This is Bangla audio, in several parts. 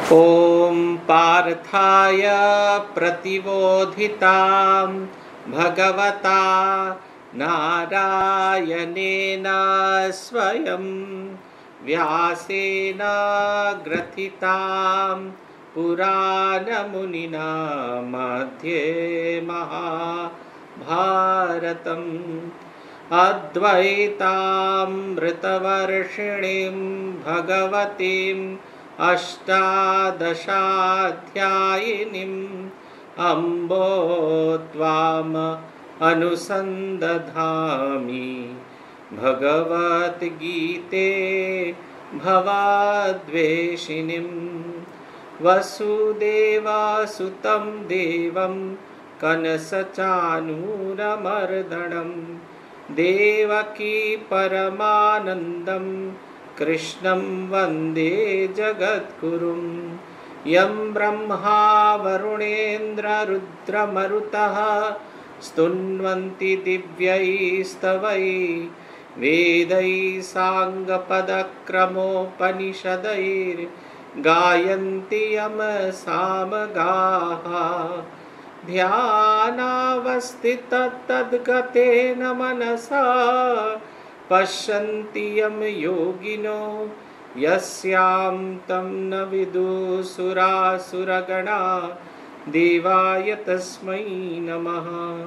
ॐ पार्थाय प्रतिबोधितां भगवता नारायणेन स्वयं व्यासेन ग्रथितां पुराणमुनिना मध्ये महाभारतम् अद्वैतामृतवर्षिणीं भगवतीम् अष्टादशाध्यायिनीम् अम्बो त्वाम् अनुसन्दधामि भगवद्गीते भवाद्वेषिणीम् वसुदेवसुतं देवं कंसचाणूरमर्दनं देवकी परमानन्दं कृष्णं वन्दे जगद्गुरुं यं ब्रह्मा वरुणेन्द्ररुद्रमरुतः स्तुन्वन्ति दिव्यैस्तवैः वेदैः साङ्गपदक्रमोपनिषदैर्गायन्ति यं सामगाः ध्यानावस्थिततद्गतेन मनसा पश्यन्ति यं योगिनो यस्यां तं न विदुसुरासुरगणा देवाय तस्मै नमः।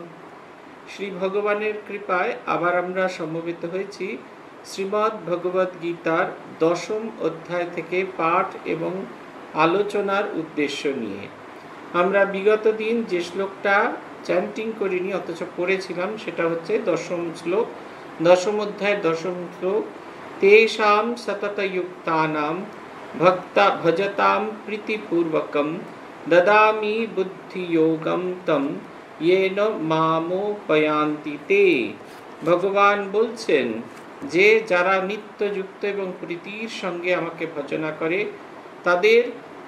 श्री भगवानेर कृपाय आबार आमरा समवेत हয়েছি श्रीमद् भगवद गीतार दशम अध्याय थेके पाठ एवं आलोचनार उद्देश्य निये। আমরা বিগত দিন যে শ্লোকটা চ্যান্টিং করিনি অথচ পড়েছিলাম সেটা হচ্ছে দশম শ্লোক, দশম অধ্যায়ের দশম শ্লোক। তেষাম সততযুক্তানাম ভক্তা ভজতাম প্রীতিপূর্বকম দদামি বুদ্ধিযোগম তম येन মামোপয়ান্তি তে। ভগবান বলছেন যে যারা নিত্যযুক্ত এবং প্রীতির সঙ্গে আমাকে ভজনা করে তাদের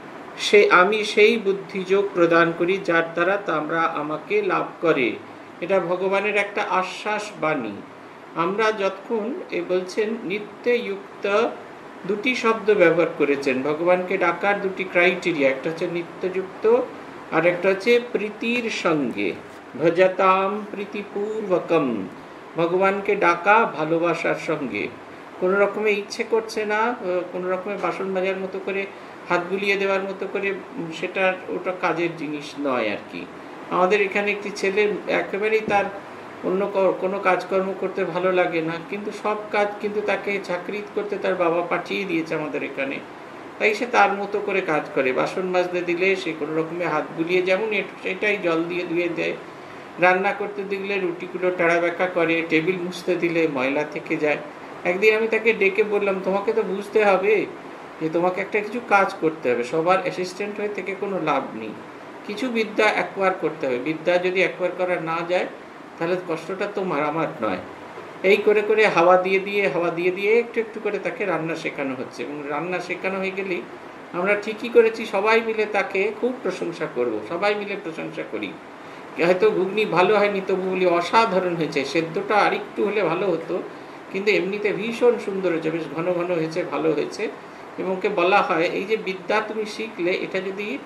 আমি সেই বুদ্ধিযোগ প্রদান করি যার দ্বারা তারা আমাকে লাভ করে। এটা ভগবানের একটা আশ্বাস বাণী। আমরা যতক্ষণ বলছেন নিত্যযুক্ত দুটি শব্দ ব্যবহার করেছেন, ভগবানকে ডাকার দুটি ক্রাইটেরিয়া, একটা হচ্ছে নিত্যযুক্ত আর একটা হচ্ছে প্রীতির সঙ্গে। ভজতাম প্রীতিপূর্বকম, ভগবানকে ডাকা ভালোবাসার সঙ্গে। কোনো রকমে ইচ্ছে করছে না, কোনো রকমের বাসন মাজার মতো করে হাত বুলিয়ে দেওয়ার মতো করে, ওটা কাজের জিনিস নয় আর কি। আমাদের এখানে একটি ছেলে একেবারেই তার অন্য কোনো কাজকর্ম করতে ভালো লাগে না, কিন্তু সব কাজ কিন্তু তাকে চাকরি করতে তার বাবা পাঠিয়ে দিয়েছে আমাদের এখানে, তাই সে তার মতো করে কাজ করে। বাসন মাজতে দিলে সে কোনো রকমে হাত বুলিয়ে, যেমন সেটাই জল দিয়ে ধুয়ে দেয়। রান্না করতে দিলে রুটিগুলো টাড়া ব্যাকা করে, টেবিল মুছতে দিলে ময়লা থেকে যায়। একদিন আমি তাকে ডেকে বললাম, তোমাকে তো বুঝতে হবে যে তোমাকে একটা কিছু কাজ করতে হবে, সবার অ্যাসিস্ট্যান্ট হয়ে থেকে কোনো লাভ নেই, কিছু বিদ্যা অ্যাকোয়ার করতে হবে। বিদ্যা যদি অ্যাকোয়ার করা না যায় তাহলে কষ্টটা তোমার আমার নয়। এই করে করে হাওয়া দিয়ে দিয়ে একটু একটু করে তাকে রান্না শেখানো হচ্ছে, এবং রান্না শেখানো হয়ে গেলেই আমরা ঠিকই করেছি, সবাই মিলে তাকে খুব প্রশংসা করব, সবাই মিলে প্রশংসা করি। হয়তো ঘুগনি ভালো হয়নি তবু বলি অসাধারণ হয়েছে, সেদ্ধটা আরেকটু হলে ভালো হতো, কিন্তু এমনিতে ভীষণ সুন্দর হয়েছে, বেশ ঘন ঘন হয়েছে, ভালো হয়েছে। এবং কে বলা হয় এই যে বিদ্যা তুমি শিখলে, এটা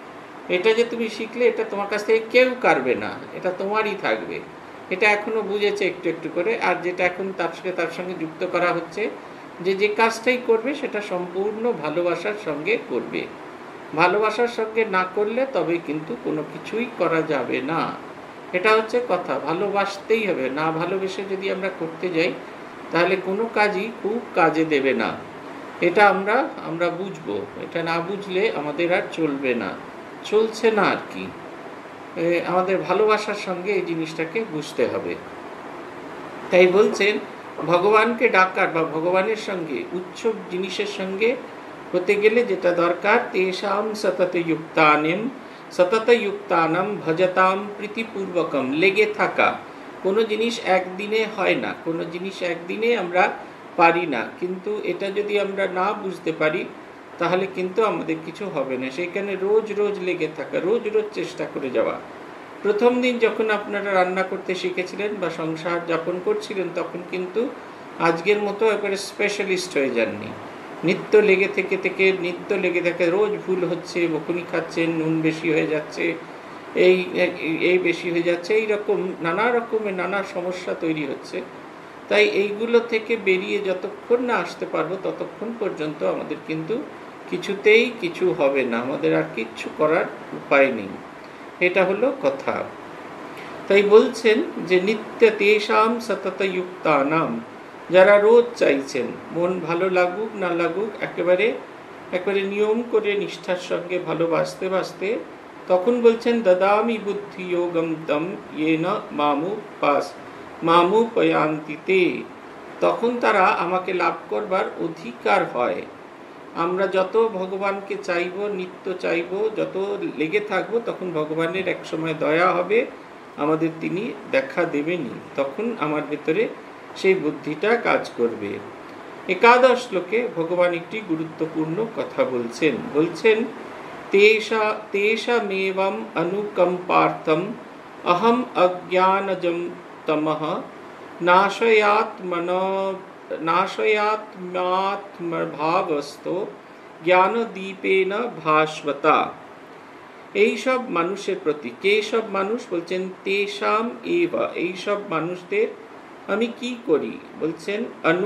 যে তুমি শিখলে এটা তোমার কাছ থেকে কেউ কাড়বে না, এটা তোমারই থাকবে। এটা এখনো বুঝেছে একটু একটু করে। আর যেটা এখন তার সঙ্গে যুক্ত করা হচ্ছে যে কাজটাই করবে সেটা সম্পূর্ণ ভালোবাসার সঙ্গে করবে। ভালোবাসার সঙ্গে না করলে তবে কিন্তু কোনো কিছুই করা যাবে না। এটা হচ্ছে কথা, ভালোবাসতেই হবে। না ভালোবেসে যদি আমরা করতে যাই তাহলে কোনো কাজই খুব কাজে দেবে না। এটা আমরা বুঝবো, এটা না বুঝলে আমাদের আর চলবে না, চলছে না আর কি। আমাদের ভালোবাসার সঙ্গে এই জিনিসটাকে বুঝতে হবে। তাই বলছেন ভগবানকে ডাকার বা ভগবানের সঙ্গে উচ্চ জিনিসের সঙ্গে হতে গেলে যেটা দরকার, তেষাম সততযুক্তানাম ভজতাম প্রীতিপূর্বকম, লেগে থাকা। কোনো জিনিস একদিনে হয় না, কোনো জিনিস একদিনে আমরা পারি না, কিন্তু এটা যদি আমরা না বুঝতে পারি তাহলে কিন্তু আমাদের কিছু হবে না। সেইখানে রোজ রোজ লেগে থাকা, রোজ রোজ চেষ্টা করে যাওয়া। প্রথম দিন যখন আপনারা রান্না করতে শিখেছিলেন বা সংসার যাপন করছিলেন তখন কিন্তু আজকের মতো একবারে স্পেশালিস্ট হয়ে যাননি। নিত্য লেগে থেকে রোজ ভুল হচ্ছে, বকুনি খাচ্ছেন, নুন বেশি হয়ে যাচ্ছে, এই এই বেশি হয়ে যাচ্ছে, এইরকম নানা রকমের নানা সমস্যা তৈরি হচ্ছে। তাই এইগুলো থেকে বেরিয়ে যতক্ষণ না আসতে পারবো ততক্ষণ পর্যন্ত আমাদের কিন্তু কিছুতেই কিছু হবে না, আমাদের আর কিচ্ছু করার উপায় নেই। এটা হলো কথা। তাই বলছেন যে নিত্য তেষাম সতত যুক্তানাম, যারা রোজ চাইছেন মন ভালো লাগুক না লাগুক একেবারে নিয়ম করে নিষ্ঠার সঙ্গে ভালোবাসতে বাসতে, তখন বলছেন দদামি বুদ্ধি যোগম তম ইয়েন মামুপয়ান্তিতে, তখন তারা আমাকে লাভ করবার অধিকার হয়। আমরা যত ভগবানকে চাইব, নিত্য চাইব, যত লেগে থাকবো, তখন ভগবানের এক সময় দয়া হবে, আমাদের তিনি দেখা দেবেনি, তখন আমার ভেতরে সেই বুদ্ধিটা কাজ করবে। একাদশ শ্লোকে ভগবান একটি গুরুত্বপূর্ণ কথা বলছেন তেষামেবং অনুকম্পার্থম অহম অজ্ঞানজম তমঃ নাশয়াত্মাত্মভাবস্থো জ্ঞানদীপেন ভাস্বতা। এইসব মানুষের প্রতি, কে সব মানুষ বলছেন? তেষাম এবা, এইসব মানুষদের আমি কি করি বলছেন?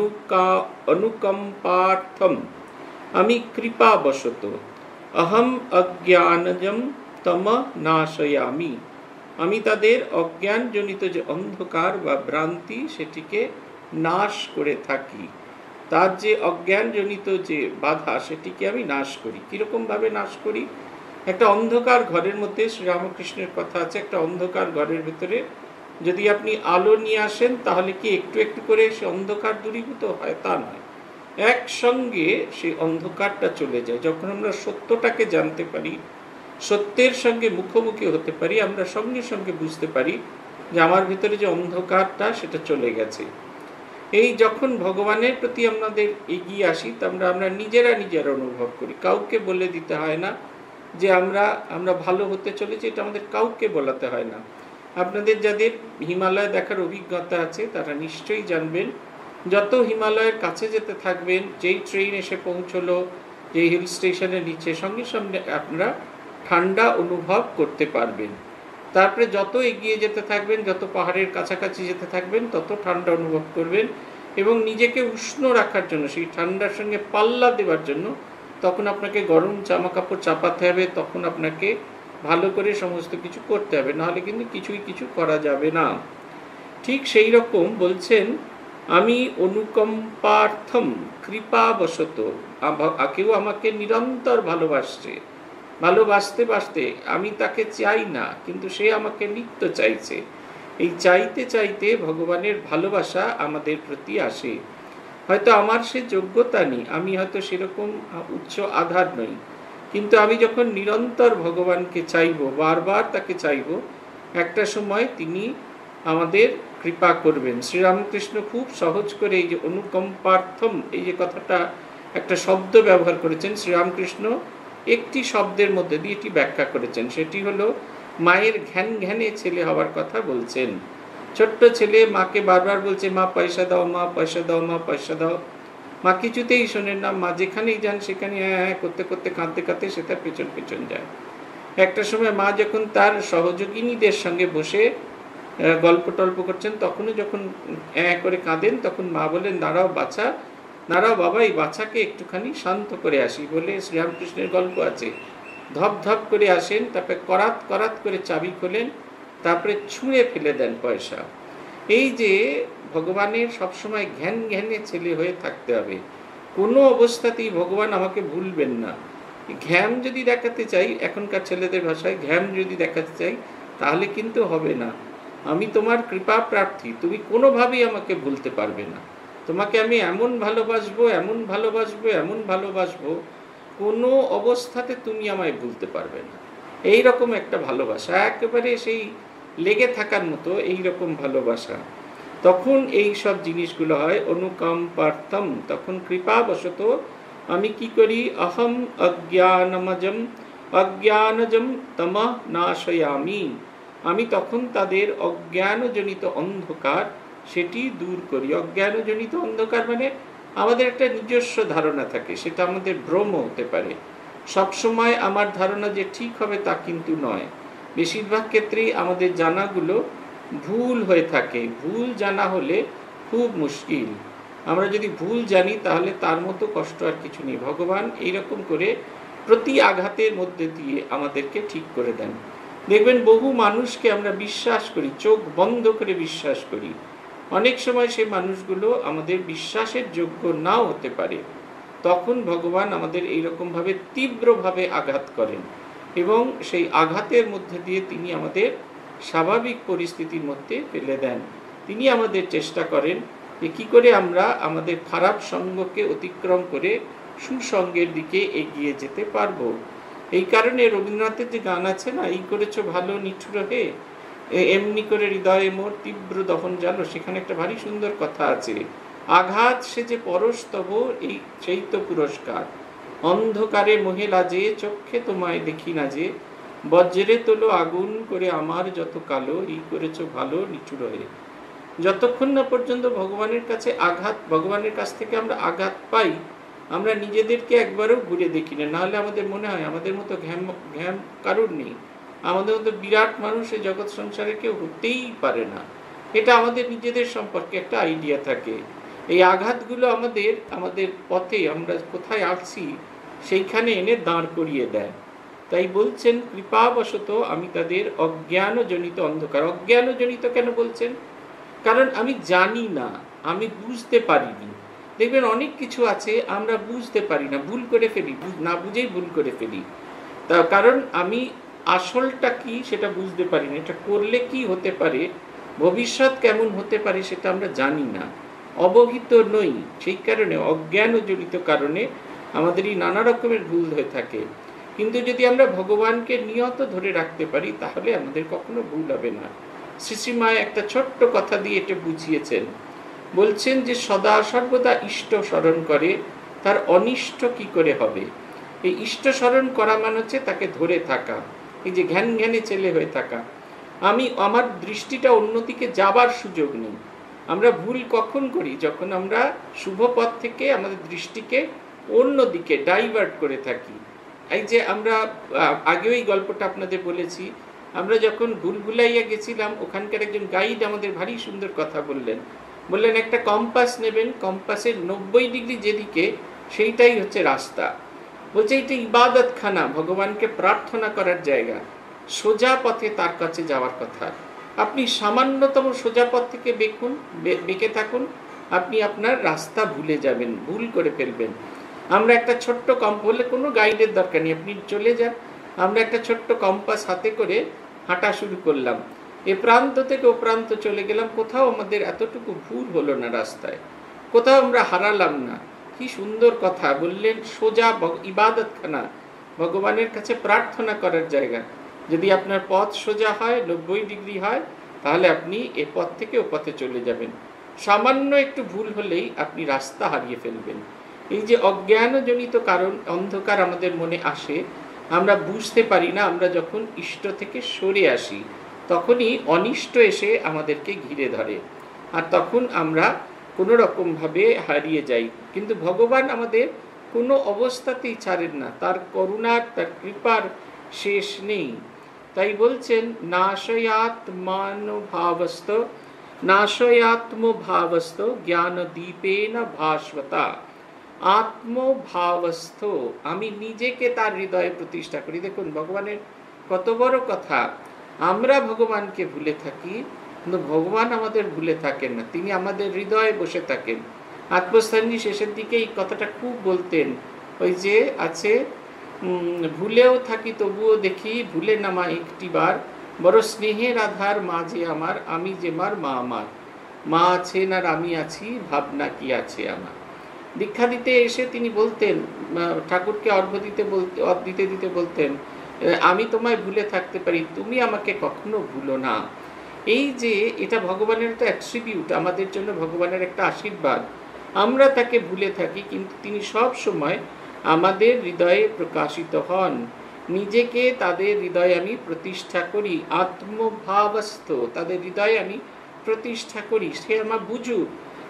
অনুকম্পার্থম, আমি কৃপাবশত, অহম অজ্ঞানজম তম নাশয়ামি, আমি তাদের অজ্ঞানজনিত যে অন্ধকার বা ভ্রান্তি সেটিকে নাশ করে থাকি। তার যে অজ্ঞানজনিত যে বাধা সেটিকে আমি নাশ করি। কীরকমভাবে নাশ করি? একটা অন্ধকার ঘরের মধ্যে, শ্রীরামকৃষ্ণের কথা আছে, একটা অন্ধকার ঘরের ভিতরে যদি আপনি আলো নিয়ে আসেন তাহলে কি একটু একটু করে সে অন্ধকার দূরীভূত হয়? তা নয়, একসঙ্গে সেই অন্ধকারটা চলে যায়। যখন আমরা সত্যটাকে জানতে পারি, সত্যের সঙ্গে মুখোমুখি হতে পারি, আমরা সঙ্গে সঙ্গে বুঝতে পারি যে আমার ভিতরে যে অন্ধকারটা সেটা চলে গেছে। এই যখন ভগবানের প্রতি আমাদের এগিয়ে আসি, আমরা নিজেরা অনুভব করি, কাউকে বলে দিতে হয় না যে আমরা ভালো হতে চলেছি, এটা আমাদের কাউকে বলাতে হয় না। আপনাদের যাদের হিমালয় দেখার অভিজ্ঞতা আছে তারা নিশ্চয়ই জানবেন, যত হিমালয়ের কাছে যেতে থাকবেন, যেই ট্রেন এসে পৌঁছলো, যেই হিল স্টেশনের নিচে, সঙ্গে সঙ্গে আপনারা ঠান্ডা অনুভব করতে পারবেন। তারপরে যত এগিয়ে যেতে থাকবেন, যত পাহাড়ের কাছাকাছি যেতে থাকবেন, তত ঠান্ডা অনুভব করবেন। এবং নিজেকে উষ্ণ রাখার জন্য, সেই ঠান্ডার সঙ্গে পাল্লা দেওয়ার জন্য তখন আপনাকে গরম জামা কাপড় চাপাতে হবে, তখন আপনাকে ভালো করে সমস্ত কিছু করতে হবে, নাহলে কিন্তু কিছু করা যাবে না। ঠিক সেই রকম বলছেন, আমি অনুকম্পার্থম কৃপাবশত, কেউ আমাকে নিরন্তর ভালোবাসতে বাসতে আমি তাকে চাই না, কিন্তু সে আমাকে নিত্য চাইছে। এই চাইতে চাইতে ভগবানের ভালোবাসা আমাদের প্রতি আসে। হয়তো আমার সে যোগ্যতা নেই, আমি হয়তো সেরকম উচ্চ আধার নই, কিন্তু আমি যখন নিরন্তর ভগবানকে চাইব, বারবার তাকে চাইব, একটা সময় তিনি আমাদের কৃপা করবেন। শ্রীরামকৃষ্ণ খুব সহজ করে এই যে অনুকম্পার্থম, এই যে কথাটা, একটা শব্দ ব্যবহার করেছেন শ্রীরামকৃষ্ণ, একটি শব্দের মধ্যে দিয়ে এটি ব্যাখ্যা করেছেন। সেটি হলো মায়ের ঘ্যানে ছেলে হওয়ার কথা বলছেন। ছোট্ট ছেলে মাকে বারবার বলছে, মা পয়সা দাও, মা পয়সা দাও, মা পয়সা দাও। মা কিছুতেই শোনেন না। মা যেখানেই যান সেখানে হ্যাঁ করতে করতে কাঁদতে সে তার পেছন যায়। একটা সময় মা যখন তার সহযোগিনীদের সঙ্গে বসে গল্প টল্প করছেন, তখনও যখন করে কাঁদেন, তখন মা বলেন, দাঁড়াও বাবা, এই বাচ্চাকে একটুখানি শান্ত করে আসি বলে, শ্রীরামকৃষ্ণের গল্প আছে, ধপ করে আসেন, তারপরে করাত করে চাবি খোলেন, তারপরে ছুঁড়ে ফেলে দেন পয়সা। এই যে ভগবানের সবসময় ঘ্যানে ছেলে হয়ে থাকতে হবে, কোনো অবস্থাতেই ভগবান আমাকে ভুলবেন না। ঘ্যাম যদি দেখাতে চাই, এখনকার ছেলেদের ভাষায় ঘ্যাম যদি দেখাতে চাই, তাহলে কিন্তু হবে না। আমি তোমার কৃপা প্রার্থী, তুমি কোনোভাবেই আমাকে ভুলতে পারবে না। তোমাকে আমি এমন ভালোবাসবো, কোনো অবস্থাতে তুমি আমায় ভুলতে পারবে না। এই রকম একটা ভালোবাসা, একেবারে সেই লেগে থাকার মতো এই রকম ভালোবাসা। তখন এই সব জিনিসগুলো হয় অনুকম্পার্থম, তখন কৃপাবশত আমি কি করি? অহম অজ্ঞানজম তমঃ নাশয়ামি, আমি তখন তাদের অজ্ঞানজনিত অন্ধকার সেটি দূর করি। অজ্ঞানজনিত অন্ধকার মানে আমাদের একটা নিজস্ব ধারণা থাকে, সেটা আমাদের ভ্রম হতে পারে। সবসময় আমার ধারণা যে ঠিক হবে তা কিন্তু নয়। বেশিরভাগ ক্ষেত্রেই আমাদের জানাগুলো ভুল হয়ে থাকে। ভুল জানা হলে খুব মুশকিল। আমরা যদি ভুল জানি তাহলে তার মতো কষ্ট আর কিছু নেই। ভগবান এইরকম করে প্রতি আঘাতের মধ্যে দিয়ে আমাদেরকে ঠিক করে দেন। দেখবেন বহু মানুষকে আমরা বিশ্বাস করি, চোখ বন্ধ করে বিশ্বাস করি। অনেক সময় সেই মানুষগুলো আমাদের বিশ্বাসের যোগ্য নাও হতে পারে। তখন ভগবান আমাদের এইরকমভাবে তীব্রভাবে আঘাত করেন এবং সেই আঘাতের মধ্যে দিয়ে তিনি আমাদের স্বাভাবিক পরিস্থিতির মধ্যে ফেলে দেন। তিনি আমাদের চেষ্টা করেন যে কী করে আমরা আমাদের খারাপ সঙ্গকে অতিক্রম করে সুসঙ্গের দিকে এগিয়ে যেতে পারবো। এই কারণে রবীন্দ্রনাথের যে গান আছে না, এই করেছো ভালো নিঠুর হে, এমনি করে হৃদয়ে মোর তীব্র দহন জালো, সেখানে একটা ভারী সুন্দর কথা আছে। আঘাত সে যে পরস্তব, এই সেই তো পুরস্কার। অন্ধকারে মহিলা যে চক্ষে তোমায় দেখি না যে, বজ্রে তোলো আগুন করে আমার যত কালো, এই করেছো ভালো নিঠুর হয়ে। যতক্ষণ না পর্যন্ত ভগবানের কাছে আঘাত, ভগবানের কাছ থেকে আমরা আঘাত পাই, আমরা নিজেদেরকে একবারও ঘুরে দেখি না। নাহলে আমাদের মনে হয় আমাদের মতো ঘ্যাম কারুর নেই, আমাদের মতো বিরাট মানুষ এই জগৎ সংসারে কেউ হতেই পারে না। এটা আমাদের নিজেদের সম্পর্কে একটা আইডিয়া থাকে। এই আঘাতগুলো আমাদের পথে আমরা কোথায় আসছি সেইখানে এনে দাঁড় করিয়ে দেয়। তাই বলছেন কৃপাবশত আমি তাদের অজ্ঞানজনিত অন্ধকার। অজ্ঞানজনিত কেন বলছেন? কারণ আমি জানি না, আমি বুঝতে পারিনি। দেখবেন অনেক কিছু আছে আমরা বুঝতে পারি না, ভুল করে ফেলি, না বুঝেই ভুল করে ফেলি। তার কারণ আমি আসলটা কি সেটা বুঝতে পারি না, এটা করলে কি হতে পারে, ভবিষ্যৎ কেমন হতে পারে সেটা আমরা জানি না, অবহিত নই। সেই কারণে অজ্ঞানজনিত কারণে আমাদের এই নানা রকমের ভুল হয়ে থাকে। কিন্তু যদি আমরা ভগবানকে নিয়ত ধরে রাখতে পারি তাহলে আমাদের কখনো ভুল হবে না। শ্রীশ্রীমায় একটা ছোট্ট কথা দিয়ে এটা বুঝিয়েছেন। বলছেন যে সদা সর্বদা ইষ্ট স্মরণ করে, তার অনিষ্ট কি করে হবে। এই ইষ্ট স্মরণ করা মানে হচ্ছে তাকে ধরে থাকা, এই যে ঘ্যান ঘ্যানে ছেলে হয়ে থাকা। আমার দৃষ্টিটা অন্যদিকে যাবার সুযোগ নেই। আমরা ভুল কখন করি? যখন আমরা শুভ পথ থেকে আমাদের দৃষ্টিকে অন্যদিকে ডাইভার্ট করে থাকি। এই যে আমরা আগেও এই গল্পটা আপনাদের বলেছি, আমরা যখন ভুলভুলাইয়া গেছিলাম, ওখানকার একজন গাইড আমাদের ভারী সুন্দর কথা বললেন একটা কম্পাস নেবেন, কম্পাসের 90 ডিগ্রি যেদিকে সেইটাই হচ্ছে রাস্তা। বলছে এটা ইবাদতখানা, ভগবানকে প্রার্থনা করার জায়গা, সোজা পথে তার কাছে যাওয়ার কথা। আপনি সামান্যতম সোজা পথ থেকে বেঁকে থাকুন, আপনি আপনার রাস্তা ভুলে যাবেন, ভুল করে ফেলবেন। আমরা একটা ছোট্ট বললে কোনো গাইডের দরকার নেই, আপনি চলে যান। আমরা একটা ছোট্ট কম্পাস হাতে করে হাঁটা শুরু করলাম, এ প্রান্ত থেকে ও প্রান্ত চলে গেলাম, কোথাও আমাদের এতটুকু ভুল হলো না রাস্তায়, কোথাও আমরা হারালাম না। কি সুন্দর কথা বললেন, সোজা ইবাদতখানা, ভগবানের কাছে প্রার্থনা করার জায়গা। যদি আপনার পথ সোজা হয়, 90 ডিগ্রি হয়, তাহলে আপনি এ পথ থেকে ও পথে চলে যাবেন। সামান্য একটু ভুল হলেই আপনি রাস্তা হারিয়ে ফেলবেন। এই যে অজ্ঞানজনিত কারণ, অন্ধকার আমাদের মনে আসে, আমরা বুঝতে পারি না। আমরা যখন ইষ্ট থেকে সরে আসি তখনই অনিষ্ট এসে আমাদেরকে ঘিরে ধরে, আর তখন আমরা কোনো রকমভাবে হারিয়ে যাই। কিন্তু ভগবান আমাদের কোনো অবস্থাতেই ছাড়েন না, তার করুণার, তার কৃপার শেষ নেই। তাই বলছেন নাশয়াত্মভাবস্থ জ্ঞান দীপেন ভাস্বতা। আত্মভাবস্থ, আমি নিজেকে তার হৃদয়ে প্রতিষ্ঠা করি। দেখুন ভগবানের কত বড় কথা। আমরা ভগবানকে ভুলে থাকি, কিন্তু ভগবান আমাদের ভুলে থাকেন না, তিনি আমাদের হৃদয়ে বসে থাকেন। আত্মস্থানী শেষের দিকে এই কথাটা খুব বলতেন, ওই যে আছে, ভুলেও থাকি তবুও দেখি, ভুলে নামা একটিবার, বড় স্নেহের আধার মাঝে আমার, আমি যে মার মা আমার, মা আছেন আর আমি আছি, ভাবনা কি আছে আমার। দীক্ষা দিতে এসে তিনি বলতেন, ঠাকুরকে অর্ঘ্য দিতে বলতেন, আমি তোমায় ভুলে থাকতে পারি, তুমি আমাকে কখনো ভুলো না। এই যে এটা ভগবানের একটা অ্যাট্রিবিউট, আমাদের জন্য ভগবানের একটা আশীর্বাদ। আমরা তাকে ভুলে থাকি, কিন্তু তিনি সব সময় আমাদের হৃদয়ে প্রকাশিত হন। নিজেকে তাদের হৃদয়ে আমি প্রতিষ্ঠা করি, আত্মভাবস্থ, তাদের হৃদয়ে আমি প্রতিষ্ঠা করি। সে আমার বুঝুক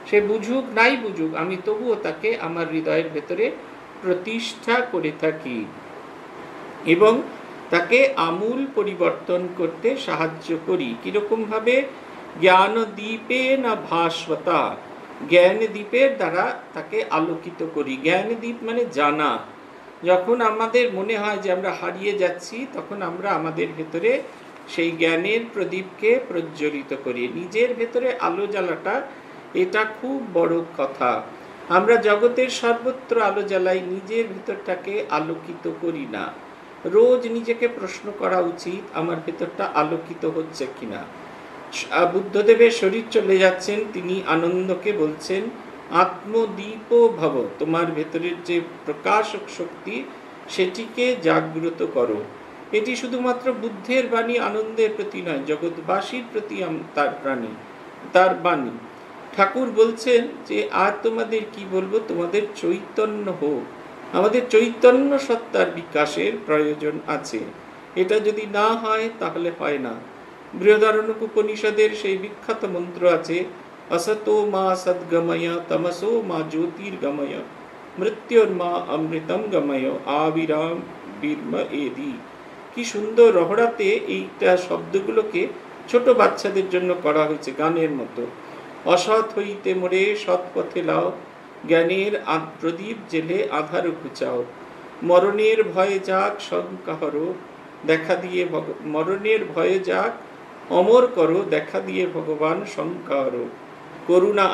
সে বুঝুক নাই বুঝুক, আমি তবুও তাকে আমার হৃদয়ের ভেতরে প্রতিষ্ঠা করে থাকি এবং তাকে আমূল পরিবর্তন করতে সাহায্য করি। কিরকম ভাবে? জ্ঞান দীপে না ভাস্বতা, জ্ঞান দীপের দ্বারা তাকে আলোকিত করি। জ্ঞান দীপ মানে জানা। যখন আমাদের মনে হয় যে আমরা হারিয়ে যাচ্ছি, তখন আমরা আমাদের ভেতরে সেই জ্ঞানের প্রদীপকে প্রজ্বলিত করি। নিজের ভেতরে আলো জ্বালাটা এটা খুব বড় কথা। আমরা জগতের সর্বত্র আলো জ্বালাই, নিজের ভেতরটাকে আলোকিত করি না। রোজ নিজেকে প্রশ্ন করা উচিত, আমার ভেতরটা আলোকিত হচ্ছে কিনা। বুদ্ধদেবের শরীর চলে যাচ্ছেন, তিনি আনন্দকে বলছেন আত্মদীপ ভব, তোমার ভেতরের যে প্রকাশক শক্তি সেটিকে জাগ্রত করো। এটি শুধুমাত্র বুদ্ধের বাণী, আনন্দের প্রতি নয়, জগৎবাসীর প্রতি তার বাণী। ঠাকুর বলছেন যে আর তোমাদের কি বলবো, তোমাদের চৈতন্য হোক। আমাদের চৈতন্য সত্তার বিকাশের প্রয়োজন আছে। এটা যদি না হয় তাহলে হয় না। বৃহদারণ্যক উপনিষদের সেই বিখ্যাত মন্ত্র আছে, असतो मा सद्गमय तमसो मा ज्योतिर्गमय मृत्योर्मा अमृतम गमय आविराम বির্ম এদি। কি সুন্দর রহড়াতে এইটা শব্দগুলোকে ছোট বাচ্চাদের জন্য করা হয়েছে গানের মতো। অসৎ হইতে মোরে সৎ পথে লাও, জ্ঞানের প্রদীপ জেলে আধার ঘুচাও, মরণের ভয়ে যাক শঙ্কা হরো, দেখা দিয়ে মরণের ভয়ে যাক অমর করো, দেখা দিয়ে ভগবান শঙ্কা হরো, করুণা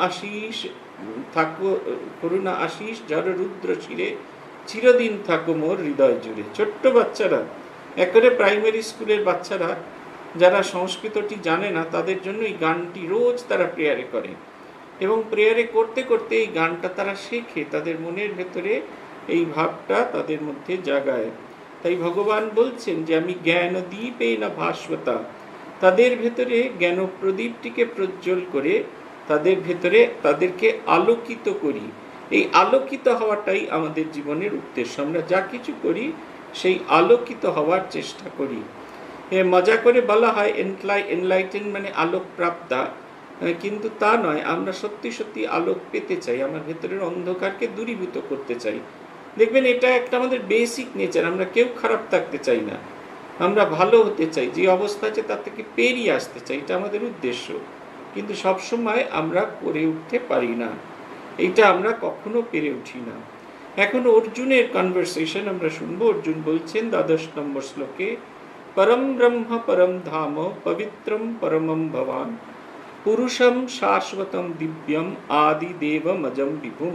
আশিস জড় রুদ্র শিরে, চিরদিন থাকো মোর হৃদয় জুড়ে। ছোট্ট বাচ্চারা, একেবারে প্রাইমারি স্কুলের বাচ্চারা যারা সংস্কৃতটি জানে না, তাদের জন্য এই গানটি রোজ তারা প্রেয়ারে করে এবং প্রেয়ারে করতে করতে এই গানটা তারা শেখে, তাদের মনের ভেতরে এই ভাবটা তাদের মধ্যে জাগায়। তাই ভগবান বলছেন যে আমি জ্ঞান দীপে না ভাস্বতা, তাদের ভেতরে জ্ঞান প্রদীপটিকে প্রজ্জ্বল করে তাদের ভেতরে তাদেরকে আলোকিত করি। এই আলোকিত হওয়াটাই আমাদের জীবনের উদ্দেশ্য। আমরা যা কিছু করি সেই আলোকিত হওয়ার চেষ্টা করি। মজা করে বলা হয় এনলাইটেন মানে আলোক প্রাপ্তা, কিন্তু তা নয়। আমরা সত্যি সত্যি আলোক পেতে চাই, আমার ভেতরের অন্ধকারকে দূরীভূত করতে চাই। দেখবেন এটা একটা আমাদের বেসিক নেচার। আমরা কেউ খারাপ থাকতে চাই না, আমরা ভালো হতে চাই, যে অবস্থা আছে তার থেকে পেরিয়ে আসতে চাই, এটা আমাদের উদ্দেশ্য। কিন্তু সবসময় আমরা করে উঠতে পারি না, এইটা আমরা কখনো পেরে উঠি না। এখন অর্জুনের কনভারসেশন আমরা শুনবো। অর্জুন বলছেন 12 নম্বর শ্লোকে, পরম ব্রহ্ম পরম ধাম পবিত্রম পরমম ভবান পুরুষম শাশ্বতম দিব্যম আদি দেবম অজম বিভুম।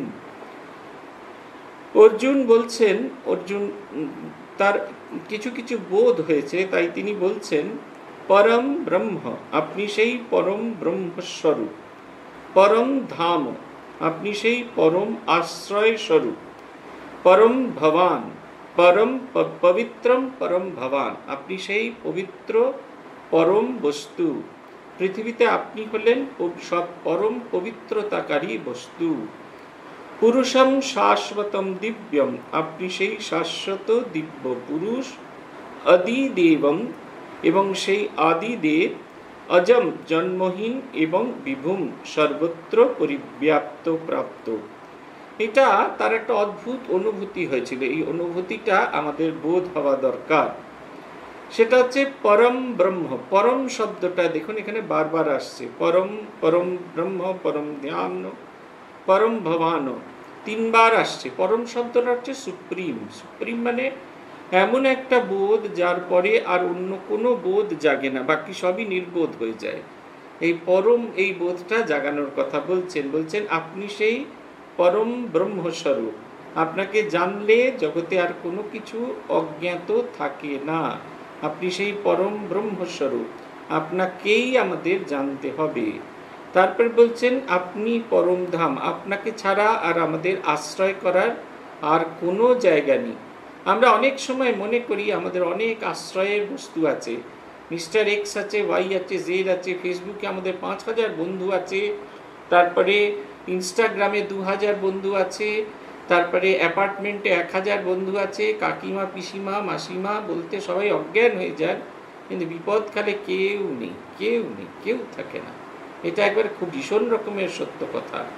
অর্জুন বলছেন, অর্জুন তার কিছু কিছু বোধ হয়েছে, তাই তিনি বলছেন পরম ব্রহ্ম, আপনি সেই পরম ব্রহ্মস্বরূপ। পরম ধাম, আপনি সেই পরম আশ্রয় স্বরূপ। পরম ভবান, পরম পবিত্রম পরম ভবান, আপনি সেই পবিত্র পরম বস্তু। পৃথিবীতে আপনি হলেন সব পরম পবিত্রতাকারী বস্তু। পুরুষম শাশ্বতম দিব্যম, আপনি সেই শাশ্বত দিব্য পুরুষ। আদিদেবম, এবং সেই আদিদেব। অজম, জন্মহীন, এবং বিভুম, সর্বত্র পরিব্যাপ্ত প্রাপ্ত। এটা তার একটা অদ্ভুত অনুভূতি হয়েছিল। এই অনুভূতিটা আমাদের বোধ হওয়া দরকার। সেটা হচ্ছে পরম ব্রহ্ম। পরম শব্দটা দেখুন এখানে বারবার আসছে, পরম, পরম ব্রহ্ম, পরম ধ্যান, পরম ভবান, 3 বার আসছে। পরম শব্দটা হচ্ছে সুপ্রিম। সুপ্রিম মানে এমন একটা বোধ যার পরে আর অন্য কোনো বোধ জাগে না, বাকি সবই নির্বোধ হয়ে যায়। এই পরম, এই বোধটা জাগানোর কথা বলছেন আপনি সেই পরম ব্রহ্মস্বরূপ। আপনাকে জানলে জগতে আর কোনো কিছু অজ্ঞাত থাকে না। আপনি সেই পরম ব্রহ্মস্বরূপ, আপনাকেই আমাদের জানতে হবে। তারপর বলছেন আপনি পরম ধাম, আপনাকে ছাড়া আর আমাদের আশ্রয় করার আর কোনো জায়গা নেই। আমরা অনেক সময় মনে করি আমাদের অনেক আশ্রয়ের বস্তু আছে, মিস্টার এক্স আছে, ওয়াই আছে, জেড আছে, ফেসবুকে আমাদের 5000 বন্ধু আছে, তারপরে ইনস্টাগ্রামে 2000 বন্ধু আছে, তারপরে অ্যাপার্টমেন্টে 1000 বন্ধু আছে, কাকিমা, পিসিমা, মাসিমা বলতে সবাই অজ্ঞান হয়ে যান, কিন্তু বিপদকালে কেউ নেই, কেউ নেই, কেউ থাকে না। এটা একবার খুব ভীষণ রকমের সত্য কথা।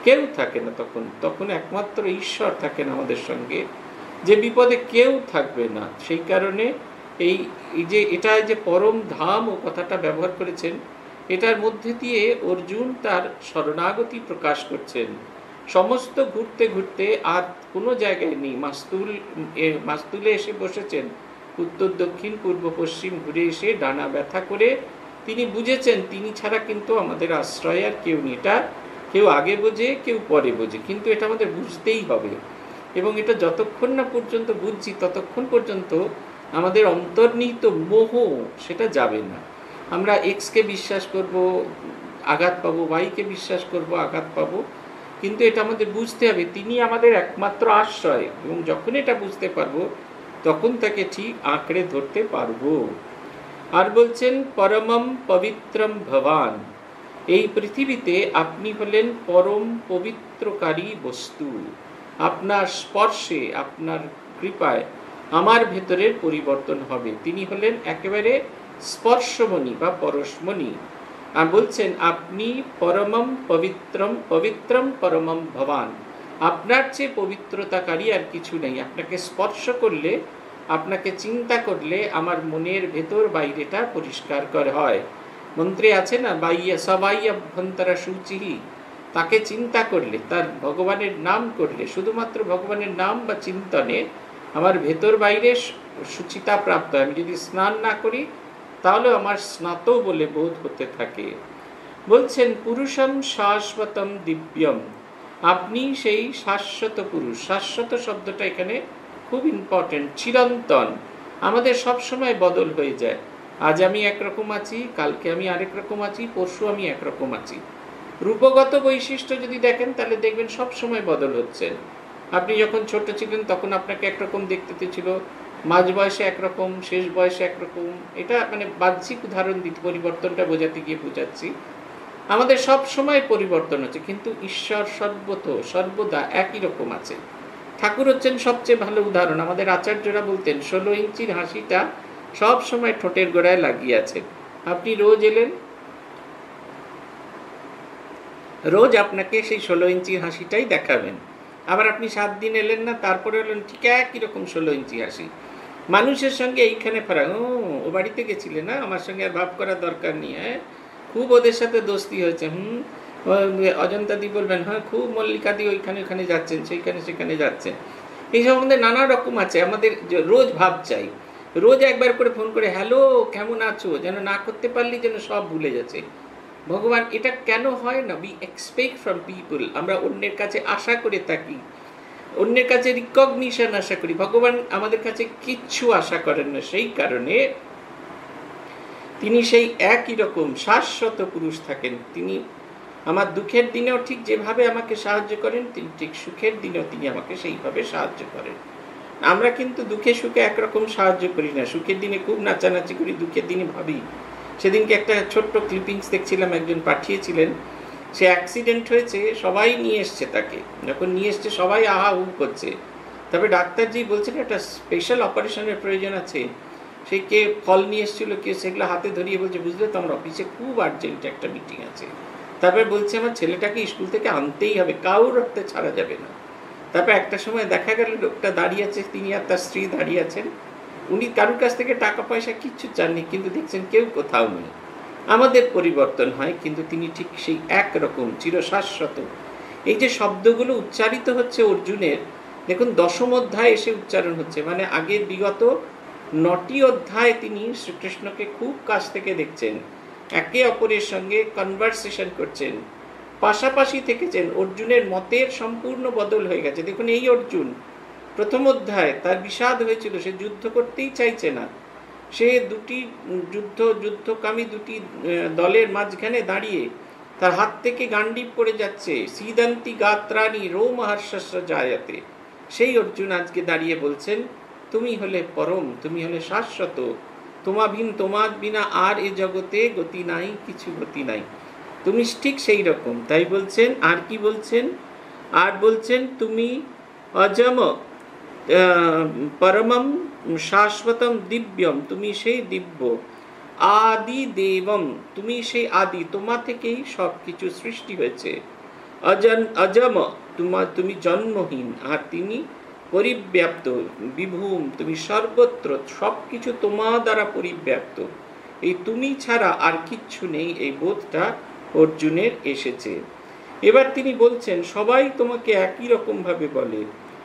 কেউ থাকে না, তখন একমাত্র ঈশ্বর থাকেন আমাদের সঙ্গে, যে বিপদে কেউ থাকবে না। সেই কারণে এই যে এটা যে পরম ধাম ও কথাটা ব্যবহার করেছেন, এটার মধ্যে দিয়ে অর্জুন তার শরণাগতি প্রকাশ করছেন। সমস্ত ঘুরতে ঘুরতে আর কোনো জায়গায় নেই, মাস্তুলে এসে বসেছেন, উত্তর দক্ষিণ পূর্ব পশ্চিম ঘুরে এসে ডানা ব্যথা করে তিনি বুঝেছেন তিনি ছাড়া কিন্তু আমাদের আশ্রয় আর কেউ নেই। এটা কেউ আগে বোঝে, কেউ পরে বোঝে, কিন্তু এটা আমাদের বুঝতেই হবে। এবং এটা যতক্ষণ না পর্যন্ত বুঝছি ততক্ষণ পর্যন্ত আমাদের অন্তর্নিহিত মোহ সেটা যাবে না। আমরা এক্সকে বিশ্বাস করব, আঘাত পাবো, ওয়াইকে বিশ্বাস করব, আঘাত পাবো, কিন্তু এটা আমাদের বুঝতে হবে তিনি আমাদের একমাত্র আশ্রয়। এবং যখন এটা বুঝতে পারবো তখন তাকে ঠিক আঁকড়ে ধরতে পারবো। আর বলছেন পরমম পবিত্রম ভবান, এই পৃথিবীতে আপনি হলেন পরম পবিত্রকারী বস্তু। আপনার স্পর্শে, আপনার কৃপায় আমার ভেতরের পরিবর্তন হবে। তিনি হলেন একেবারে স্পর্শমণি বা পরশমণি। আর বলছেন আপনি পরমম পবিত্রম পবিত্রম পরমম ভবান, আপনার চেয়ে পবিত্রতাকারী আর কিছু নেই। আপনাকে স্পর্শ করলে, আপনাকে চিন্তা করলে আমার মনের ভেতর বাইরেটা পরিষ্কার করা হয়। মন্ত্রে আছে না, বাইয়া সবাই অভ্যন্তরা শুচিহি, তাকে চিন্তা করলে, তার ভগবানের নাম করলে, শুধুমাত্র ভগবানের নাম বা চিন্তনে আমার ভেতর বাইরে শুচিতা প্রাপ্ত হয়। আমি যদি স্নান না করি তাহলে আমার স্নাত বলে বোধ হতে থাকে। বলছেন পুরুষম শাশ্বতম দিব্যম, আপনি সেই শাশ্বত পুরুষ। শাশ্বত শব্দটা এখানে খুব ইম্পর্টেন্ট। চিরন্তন, আমাদের সব সময় বদল হয়ে যায়। আজ আমি একরকম আছি, কালকে আমি আরেক রকম আছি, পরশু আমি একরকম আছি। রূপগত বৈশিষ্ট্য যদি দেখেন তাহলে দেখবেন সব সময় বদল হচ্ছে। আপনি যখন ছোট ছিলেন তখন আপনাকে একরকম দেখতে ছিল, মাঝ বয়সে একরকম, শেষ বয়সে একরকম। এটা মানে বাহ্যিক উদাহরণ দিতে, পরিবর্তনটা বোঝাতে গিয়ে বোঝাচ্ছি। আমাদের সব সময় পরিবর্তন হচ্ছে, কিন্তু ঈশ্বর সর্বদা একই রকম আছে। ঠাকুর হচ্ছেন সবচেয়ে ভালো উদাহরণ। আমাদের আচার্যরা বলতেন 16 ইঞ্চির হাসিটা সব সময় ঠোঁটের গোড়ায় লাগিয়ে আছে। আপনি রোজ এলেন, রোজ আপনাকে সেই 16 ইঞ্চির হাসিটাই দেখাবেন। আবার আপনি 7 দিন এলেন না, তারপরে এলেন, ঠিক একই রকম 16 ইঞ্চি হাসি। মানুষের সঙ্গে এইখানে ফারাক। ও বাড়িতে গেছিলে না, আমার সঙ্গে আর ভাব করার দরকার নেই। হ্যাঁ, খুব ওদের সাথে দোস্তি হয়েছে। অজন্তাদি বলবেন, হ্যাঁ খুব মল্লিকাদি ওইখানে ওখানে যাচ্ছেন, সেইখানে সেখানে যাচ্ছেন। এই সম্বন্ধে নানা রকম আছে। আমাদের রোজ ভাব চাই, রোজ একবার করে ফোন করে হ্যালো কেমন আছো যেন না করতে পারলি যেন সব ভুলে যাচ্ছে। ভগবান এটা কেন হয় না? উই এক্সপেক্ট ফ্রম পিপল, আমরা অন্যের কাছে আশা করে থাকি, অন্যের কাছে রিকগনিশন আশা করি। ভগবান আমাদের কাছে কিচ্ছু আশা করেন না। সেই কারণে তিনি সেই একই রকম শাশ্বত পুরুষ থাকেন। তিনি আমার দুঃখের দিনেও ঠিক যেভাবে আমাকে সাহায্য করেন, তিনি ঠিক সুখের দিনেও তিনি আমাকে সেইভাবে সাহায্য করেন। আমরা কিন্তু দুঃখে সুখে একরকম সাহায্য করি না। সুখের দিনে খুব নাচানাচি করি, দুঃখের দিনে ভাবি। সেদিনকে একটা ছোট্ট ক্লিপিংস দেখছিলাম, একজন পাঠিয়েছিলেন, সে অ্যাক্সিডেন্ট হয়েছে, সবাই নিয়ে এসছে তাকে। যখন নিয়ে এসছে সবাই আহা হু করছে। তবে ডাক্তারজি বলছেন একটা স্পেশাল অপারেশনের প্রয়োজন আছে। সে কে ফল নিয়ে এসেছিল, কে সেগুলো হাতে ধরিয়ে বলছে, বুঝলে তো আমার অফিসে খুব আর্জেন্ট একটা মিটিং আছে। তারপরে বলছে আমার ছেলেটাকে স্কুল থেকে আনতেই হবে, কারোর হাতে ছাড়া যাবে না। তারপর একটা সময় দেখা গেল লোকটা দাঁড়িয়ে আছে, তিনি আর তার স্ত্রী দাঁড়িয়ে আছেন। উনি কারোর কাছ থেকে টাকা পয়সা কিচ্ছু চাননি, কিন্তু দেখছেন কেউ কোথাও নেই। আমাদের পরিবর্তন হয়, কিন্তু তিনি ঠিক সেই একরকম চিরশাশ্বত। এই যে শব্দগুলো উচ্চারিত হচ্ছে অর্জুনের, দেখুন 10ম অধ্যায় এসে উচ্চারণ হচ্ছে, মানে আগের বিগত 9টি অধ্যায় তিনি শ্রীকৃষ্ণকে খুব কাছ থেকে দেখছেন, একে অপরের সঙ্গে কনভারসেশন করছেন, পাশাপাশি থেকেছেন। অর্জুনের মতের সম্পূর্ণ বদল হয়ে গেছে। দেখুন এই অর্জুন 1ম অধ্যায় তার বিষাদ হয়েছিল, সে যুদ্ধ করতেই চাইছে না। সে যুদ্ধকামী দুটি দলের মাঝখানে দাঁড়িয়ে তার হাত থেকে গান্ডীব পড়ে যাচ্ছে, সিদন্তি গাত্রাণী রোমহর্ষস্য জায়তে। সেই অর্জুন আজকে দাঁড়িয়ে বলছেন তুমি হলে পরম, তুমি হলে শাশ্বত, তোমার বিনা আর এ জগতে গতি নাই, কিছু গতি নাই। তুমি ঠিক সেই রকম। তাই বলছেন, আর কি বলছেন? আর বলছেন তুমি অজম পরমম শাশ্বতম দিব্যম, তুমি সেই দিব্য। আদি দেবম, তুমি সেই আদি, তোমার থেকেই সব কিছু সৃষ্টি হয়েছে। অজম, তুমি জন্মহীন, আর তিনি পরিব্যাপ্ত, বিভূম, তুমি সর্বত্র, সবকিছু তোমার দ্বারা পরিব্যাপ্ত। এই তুমি ছাড়া আর কিচ্ছু নেই, এই বোধটা অর্জুনের এসেছে। এবার তিনি বলছেন সবাই তোমাকে একই রকম ভাবে বলে।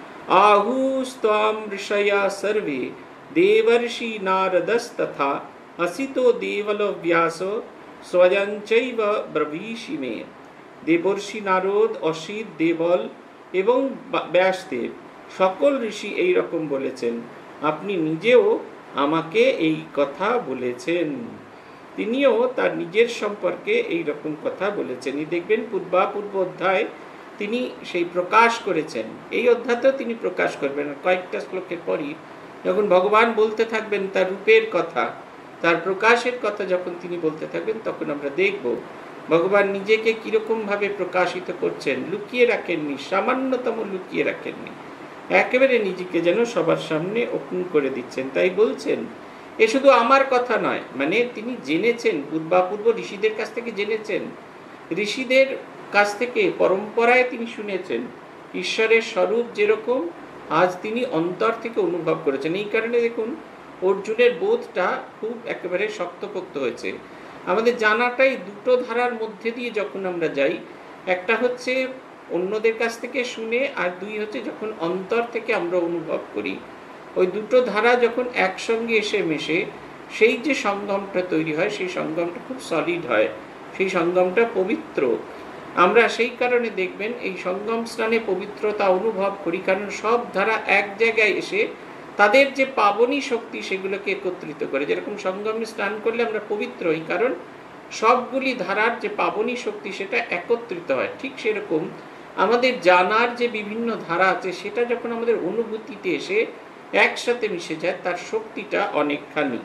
আহুস্তাম ঋষয়া সর্বে দেবর্ষি নারদস্তথা অসিতো দেবল ব্যাস স্বয়ঞ্চৈব ব্রবীষি মে। দেবর্ষি নারদ, অসিত, দেবল এবং ব্যাসদেব সকল ঋষি এই রকম বলেছেন, আপনি নিজেও আমাকে এই কথা বলেছেন। তিনিও তার নিজের সম্পর্কে এই রকম কথা বলেছেন। দেখবেন পূর্ব অধ্যায় তিনি সেই প্রকাশ করেছেন, এই অধ্যায়তেও তিনি প্রকাশ করবেন। কয়েকটা শ্লোকের পরই যখন ভগবান বলতে থাকবেন তার রূপের কথা, তার প্রকাশের কথা যখন তিনি বলতে থাকবেন, তখন আমরা দেখব ভগবান নিজেকে কিরকম ভাবে প্রকাশিত করছেন। লুকিয়ে রাখেননি, সামান্যতম লুকিয়ে রাখেননি, একেবারে নিজেকে যেন সবার সামনে ওপেন করে দিচ্ছেন। তাই বলছেন এ শুধু আমার কথা নয়, মানে তিনি জেনেছেন, পূর্ব ঋষিদের কাছ থেকে জেনেছেন, ঋষিদের কাছ থেকে পরম্পরায় তিনি শুনেছেন ঈশ্বরের স্বরূপ যেরকম আজ তিনি অন্তর থেকে অনুভব করেছেন। এই কারণে দেখুন অর্জুনের বোধটা খুব একেবারে শক্তপোক্ত হয়েছে। আমাদের জানাটাই দুটো ধারার মধ্যে দিয়ে যখন আমরা যাই, একটা হচ্ছে অন্যদের কাছ থেকে শুনে, আর দুই হচ্ছে যখন অন্তর থেকে আমরা অনুভব করি। ওই দুটো ধারা যখন একসঙ্গে এসে মেশে, সেই যে সঙ্গমটা তৈরি হয়, সেই সঙ্গমটা খুব সলিড হয়, সেই সঙ্গমটা পবিত্র। আমরা সেই কারণে দেখবেন এই সঙ্গম স্নানে পবিত্রতা অনুভব করি, কারণ সব ধারা এক জায়গায় এসে তাদের যে পাবনী শক্তি সেগুলোকে একত্রিত করে। যেরকম সঙ্গমে স্নান করলে আমরা পবিত্র হই, কারণ সবগুলি ধারার যে পাবনী শক্তি সেটা একত্রিত হয়। ঠিক সেরকম আমাদের জানার যে বিভিন্ন ধারা আছে, সেটা যখন আমাদের অনুভূতিতে এসে একসাথে মিশে যায়, তার শক্তিটা অনেকখানি।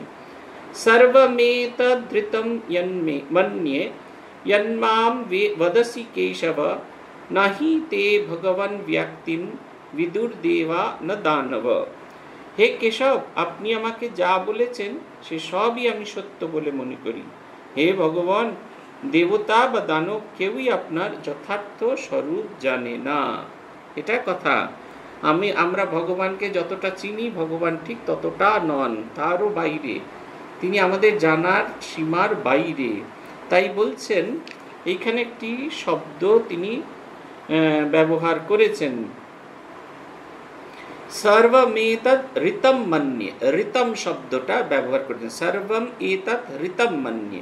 সর্বমেতদৃতম মন্যে यन्मां वदसि केशव नहि ते भगवन् व्यक्तिं विदुर्देवा न दानव। হে কেশব, আপনি আমাকে যা বলেছেন সে সবই আমি সত্য বলে মনে করি। হে ভগবান, দেবতা বা দানব কেউই আপনার যথার্থ স্বরূপ জানে না। এটা কথা। আমরা ভগবানকে যতটা চিনি, ভগবান ঠিক ততটা নন, তারও বাইরে। তিনি আমাদের জানার সীমার বাইরে। তাই বলছেন এইখানে একটি শব্দ তিনি ব্যবহার করেছেন, সর্বমেতদ ঋতম মন্যে। ঋতম শব্দটা ব্যবহার করেছেন, সর্বম এতদ ঋতম মন্যে।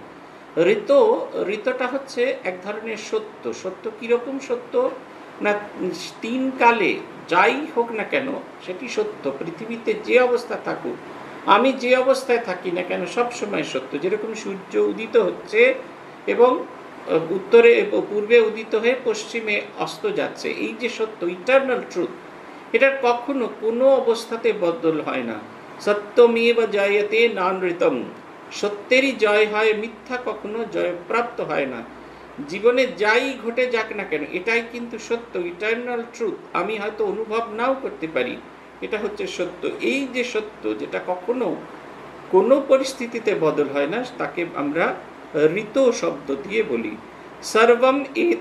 ঋতটা হচ্ছে এক ধরনের সত্য। সত্য কিরকম সত্য না, তিন কালে যাই হোক না কেন সেটি সত্য। পৃথিবীতে যে অবস্থা থাকুক, আমি যে অবস্থায় থাকি না কেন, সব সময় সত্য। যেরকম সূর্য উদিত হচ্ছে এবং উত্তরে পূর্বে উদিত হয়ে পশ্চিমে অস্ত যাচ্ছে, এই যে সত্য, ইটারনাল ট্রুথ, এটার কখনো কোনো অবস্থাতে বদল হয় না। সত্যমেব জয়তে নানৃতম। সত্যেরই জয় হয়, মিথ্যা কখনো জয়প্রাপ্ত হয় না। জীবনে যাই ঘটে যাক না কেন, এটাই কিন্তু সত্য, ইটারনাল ট্রুথ। আমি হয়তো অনুভব নাও করতে পারি, এটা হচ্ছে সত্য। এই যে সত্য, যেটা কখনো কোনো পরিস্থিতিতে বদল হয় না, তাকে আমরা ঋত শব্দ দিয়ে বলি। সর্বম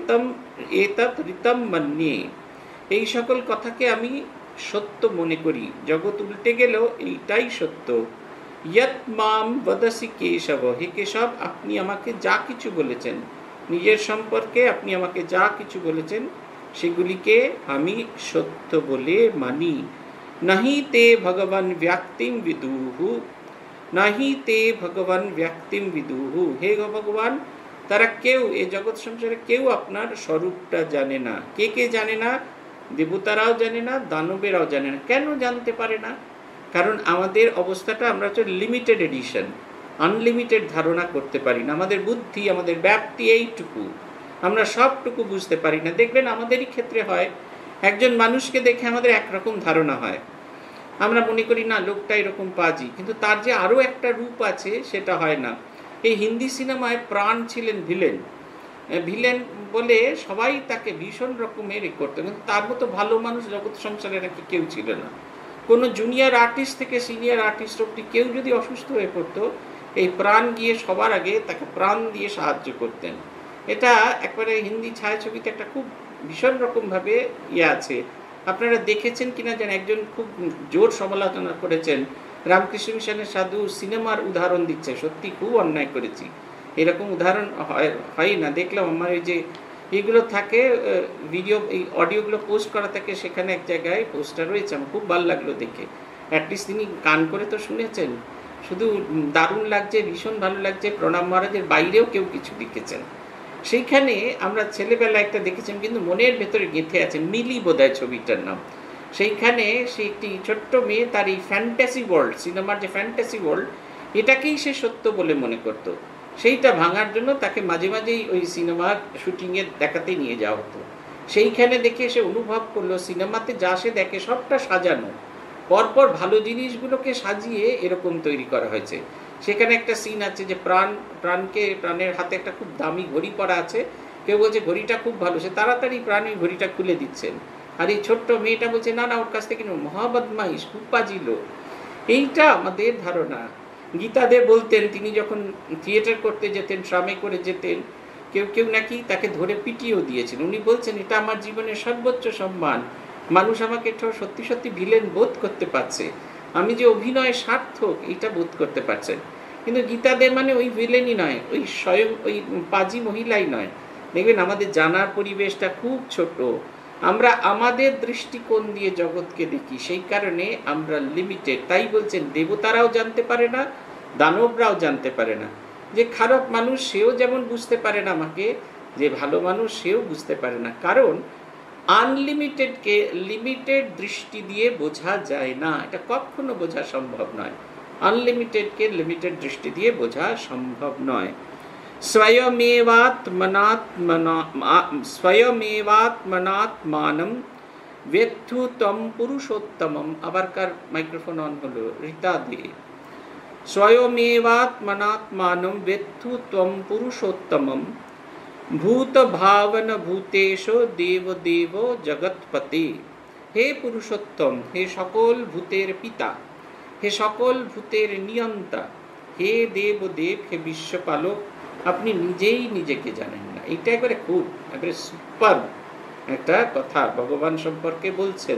এতৎ ঋতম মন্যে। এই সকল কথাকে আমি সত্য মনে করি। জগৎ উল্টে গেলেও এইটাই সত্য। ইয়ৎ মাম বদসি কেশব। হে কেশব, আপনি আমাকে যা কিছু বলেছেন, নিজের সম্পর্কে আপনি আমাকে যা কিছু বলেছেন, সেগুলিকে আমি সত্য বলে মানি। নাহি তে ভগবান ব্যক্তিম বিদুহু। নাহি তে ভগবান ব্যক্তিম বিদুহু। হে ভগবান, তারা কেউ, এই জগৎ সংসারে কেউ আপনার স্বরূপটা জানে না। কে কে জানে না? দেবতারাও জানে না, দানবেরাও জানে না। কেন জানতে পারে না? কারণ আমাদের অবস্থাটা, আমরা হচ্ছে লিমিটেড এডিশন, আনলিমিটেড ধারণা করতে পারি না। আমাদের বুদ্ধি, আমাদের ব্যাপ্তি এইটুকু, আমরা সবটুকু বুঝতে পারি না। দেখবেন আমাদেরই ক্ষেত্রে হয়, একজন মানুষকে দেখে আমাদের একরকম ধারণা হয়, আমরা মনে করি না লোকটা এরকম পাজি, কিন্তু তার যে আরও একটা রূপ আছে সেটা হয় না। এই হিন্দি সিনেমায় প্রাণ ছিলেন ভিলেন। ভিলেন বলে সবাই তাকে ভীষণ রকমের করতো, কিন্তু তার মতো ভালো মানুষ জগৎ সংসারে নাকি কেউ ছিল না। কোনো জুনিয়র আর্টিস্ট থেকে সিনিয়র আর্টিস্ট অব্দি কেউ যদি অসুস্থ হয়ে পড়তো, এই প্রাণ গিয়ে সবার আগে তাকে প্রাণ দিয়ে সাহায্য করতেন। এটা একবারে হিন্দি ছায়াছবিতে একটা খুব ভীষণ রকমভাবে আছে। আপনারা দেখেছেন কিনা যেন একজন খুব জোর সমালোচনা করেছেন, রামকৃষ্ণ মিশনের সাধু সিনেমার উদাহরণ দিচ্ছে, সত্যি খুব অন্যায় করেছি, এরকম উদাহরণ হয় না। দেখলাম আমার ওই যে এগুলো থাকে ভিডিও, এই অডিওগুলো পোস্ট করা থাকে, সেখানে এক জায়গায় পোস্টার রয়েছে, আমার খুব ভালো লাগলো দেখে। অ্যাটলিস্ট তিনি গান করে তো শুনেছেন, শুধু দারুণ লাগছে, ভীষণ ভালো লাগছে। প্রণব মহারাজের বাইরেও কেউ কিছু লিখেছেন সেইখানে। আমরা ছেলেবেলায় একটা দেখেছেন, কিন্তু মনের ভেতরে গেঁথে আছে, মিলি বোধহয় ছবিটার নাম। সেইখানে সে একটি ছোট্ট মেয়ে, তার এই ফ্যান্টাসি ওয়ার্ল্ড, সিনেমার যে ফ্যান্টাসি ওয়ার্ল্ড, এটাকেই সে সত্য বলে মনে করত। সেইটা ভাঙার জন্য তাকে মাঝে মাঝেই ওই সিনেমার শুটিংয়ে দেখাতে নিয়ে যাওয়া হতো। সেইখানে দেখে সে অনুভব করলো সিনেমাতে যা সে দেখে সবটা সাজানো, পরপর ভালো জিনিসগুলোকে সাজিয়ে এরকম তৈরি করা হয়েছে। সেখানে একটা সিন আছে যে প্রাণের হাতে একটা খুব দামি ঘড়ি পরা আছে, কেউ বলছে ঘড়িটা খুব ভালো, সে তাড়াতাড়ি প্রাণ ওই ঘড়িটা খুলে দিচ্ছেন, আর এই ছোট্ট মেয়েটা বলছে না না, ওর কাছ থেকে মহাবদমাইশ, খুব পাজিল। এইটা আমাদের ধারণা। গীতাদেব বলতেন, তিনি যখন থিয়েটার করতে যেতেন, ট্রামে করে যেতেন, কেউ কেউ নাকি তাকে ধরে পিটিয়েও দিয়েছেন। উনি বলছেন, এটা আমার জীবনের সর্বোচ্চ সম্মান, মানুষ আমাকে সত্যি সত্যি ভিলেন বোধ করতে পারছে, আমি যে অভিনয় সার্থক এইটা বোধ করতে পারছেন। কিন্তু গীতাদের মানে ওই ভিলেনই নয়, ওই স্বয়ং ওই পাজি মহিলাই নয়। দেখবেন আমাদের জানার পরিবেশটা খুব ছোট, আমরা আমাদের দৃষ্টিকোণ দিয়ে জগৎকে দেখি, সেই কারণে আমরা লিমিটেড। তাই বলছেন দেবতারাও জানতে পারে না, দানবরাও জানতে পারে না। যে খারাপ মানুষ সেও যেমন বুঝতে পারে না আমাকে, যে ভালো মানুষ সেও বুঝতে পারে না, কারণ আনলিমিটেডকে লিমিটেড দৃষ্টি দিয়ে বোঝা যায় না, এটা কখনো বোঝা সম্ভব নয়। আনলিমিটেডকে লিমিটেড দৃষ্টি দিয়ে বোঝা সম্ভব নয়। স্বয়মেবাত্মনাত্মানম বেত্থু তম পুরুষোত্তমম। আবার কার মাইক্রোফোন অন হলো? রীতা দে। স্বয়মেবাত্মনাত্মানম বেত্থু তম পুরুষোত্তমম ভূত ভাবন ভূতেশো দেব দেব জগৎপতি। হে পুরুষোত্তম, হে সকল ভূতের পিতা, হে সকল ভূতের নিয়ন্তা, হে দেব দেব, হে বিশ্বপালক, আপনি নিজেই নিজেকে জানেন না। এটা একবারে খুব একবারে সুপার একটা কথা ভগবান সম্পর্কে বলছেন।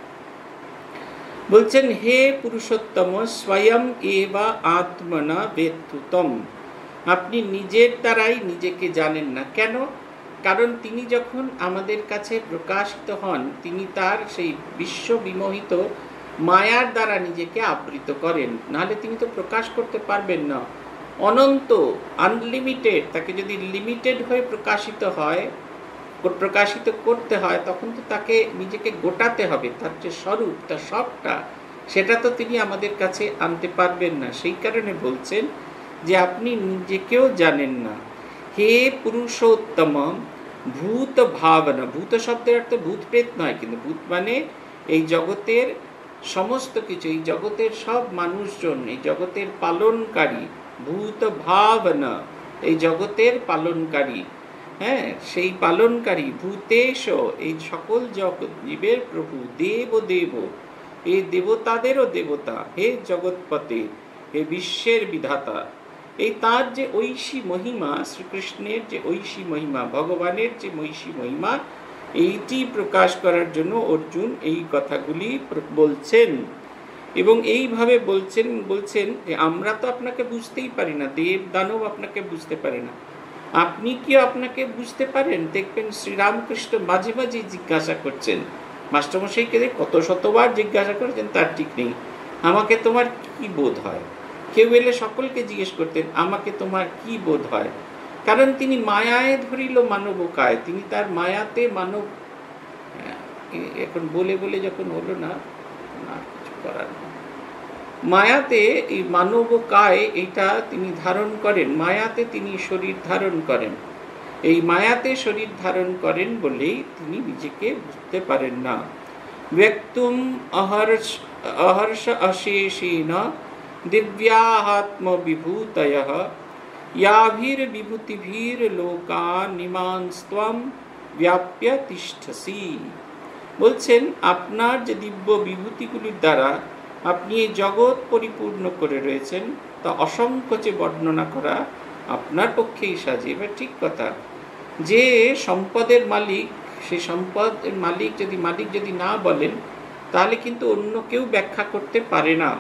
বলছেন হে পুরুষোত্তম স্বয়ং এবা আত্মনা বেত্তুতম, আপনি নিজের দ্বারাই নিজেকে জানেন না। কেন? কারণ তিনি যখন আমাদের কাছে প্রকাশিত হন, তিনি তার সেই বিশ্ব বিমোহিত মায়ার দ্বারা নিজেকে আবৃত করেন, নাহলে তিনি তো প্রকাশ করতে পারবেন না। অনন্ত, আনলিমিটেড, তাকে যদি লিমিটেড হয়ে প্রকাশিত করতে হয়, তখন তো তাকে নিজেকে গোটাতে হবে, তার যে স্বরূপ, তার সবটা, সেটা তো তিনি আমাদের কাছে আনতে পারবেন না। সেই কারণে বলছেন যে আপনি নিজেকেও জানেন না। হে পুরুষোত্তম ভূত ভাবনা, ভূত শব্দের অর্থ ভূত প্রেত নয়, কিন্তু ভূত মানে এই জগতের সমস্ত কিছু, এই জগতের সব মানুষজন, এই জগতের পালনকারী। ভূত ভাবনা, এই জগতের পালনকারী, হ্যাঁ, সেই পালনকারী। ভূতেশ, এই সকল জগৎ জীবের প্রভু। দেব দেব, এই দেবতাদেরও দেবতা। হে জগৎপতি, হে বিশ্বের বিধাতা। এই তার যে ঐশী মহিমা, শ্রীকৃষ্ণের যে ঐশী মহিমা, ভগবানের যে ঐশী মহিমা, এইটি প্রকাশ করার জন্য অর্জুন এই কথাগুলি বলছেন। এবং এইভাবে বলছেন যে আমরা তো আপনাকে বুঝতেই পারি না, দেব দানব আপনাকে বুঝতে পারে না, আপনি কি আপনাকে বুঝতে পারেন? দেখবেন শ্রীরামকৃষ্ণ মাঝে মাঝে জিজ্ঞাসা করছেন, মাস্টারমশাইকে কত শতবার জিজ্ঞাসা করেছেন তার ঠিক নেই, আমাকে তোমার কি বোধ হয়? কেউ এলে সকলকে জিজ্ঞেস করতেন, আমাকে তোমার কি বোধ হয়? কারণ তিনি মায়ায় ধরিল মানবকায়, তিনি তার মায়াতে মানব, এখন বলে বলে যখন হলো না, কিছু করার না, মায়াতে এই মানবকায় এইটা তিনি ধারণ করেন, মায়াতে তিনি শরীর ধারণ করেন। এই মায়াতে শরীর ধারণ করেন বলেই তিনি নিজেকে বুঝতে পারেন না। ব্যক্তুম অহর্ষ অশেষেন দিব্যাহাত্ম বিভূতয়ঃ ইয়াভির বিভূতিভির লোকান নিমানস্ত্বম ব্যাপ্য তিষ্ঠসি। বলছেন আপনার যে দিব্য বিভূতিগুলির দ্বারা আপনি এই জগৎ পরিপূর্ণ করে রয়েছেন, তা অসংকোচে বর্ণনা করা আপনার পক্ষেই সাজে। এবার ঠিক কথা, যে সম্পদের মালিক সেই সম্পদের মালিক যদি না বলেন, তাহলে কিন্তু অন্য কেউ ব্যাখ্যা করতে পারে না।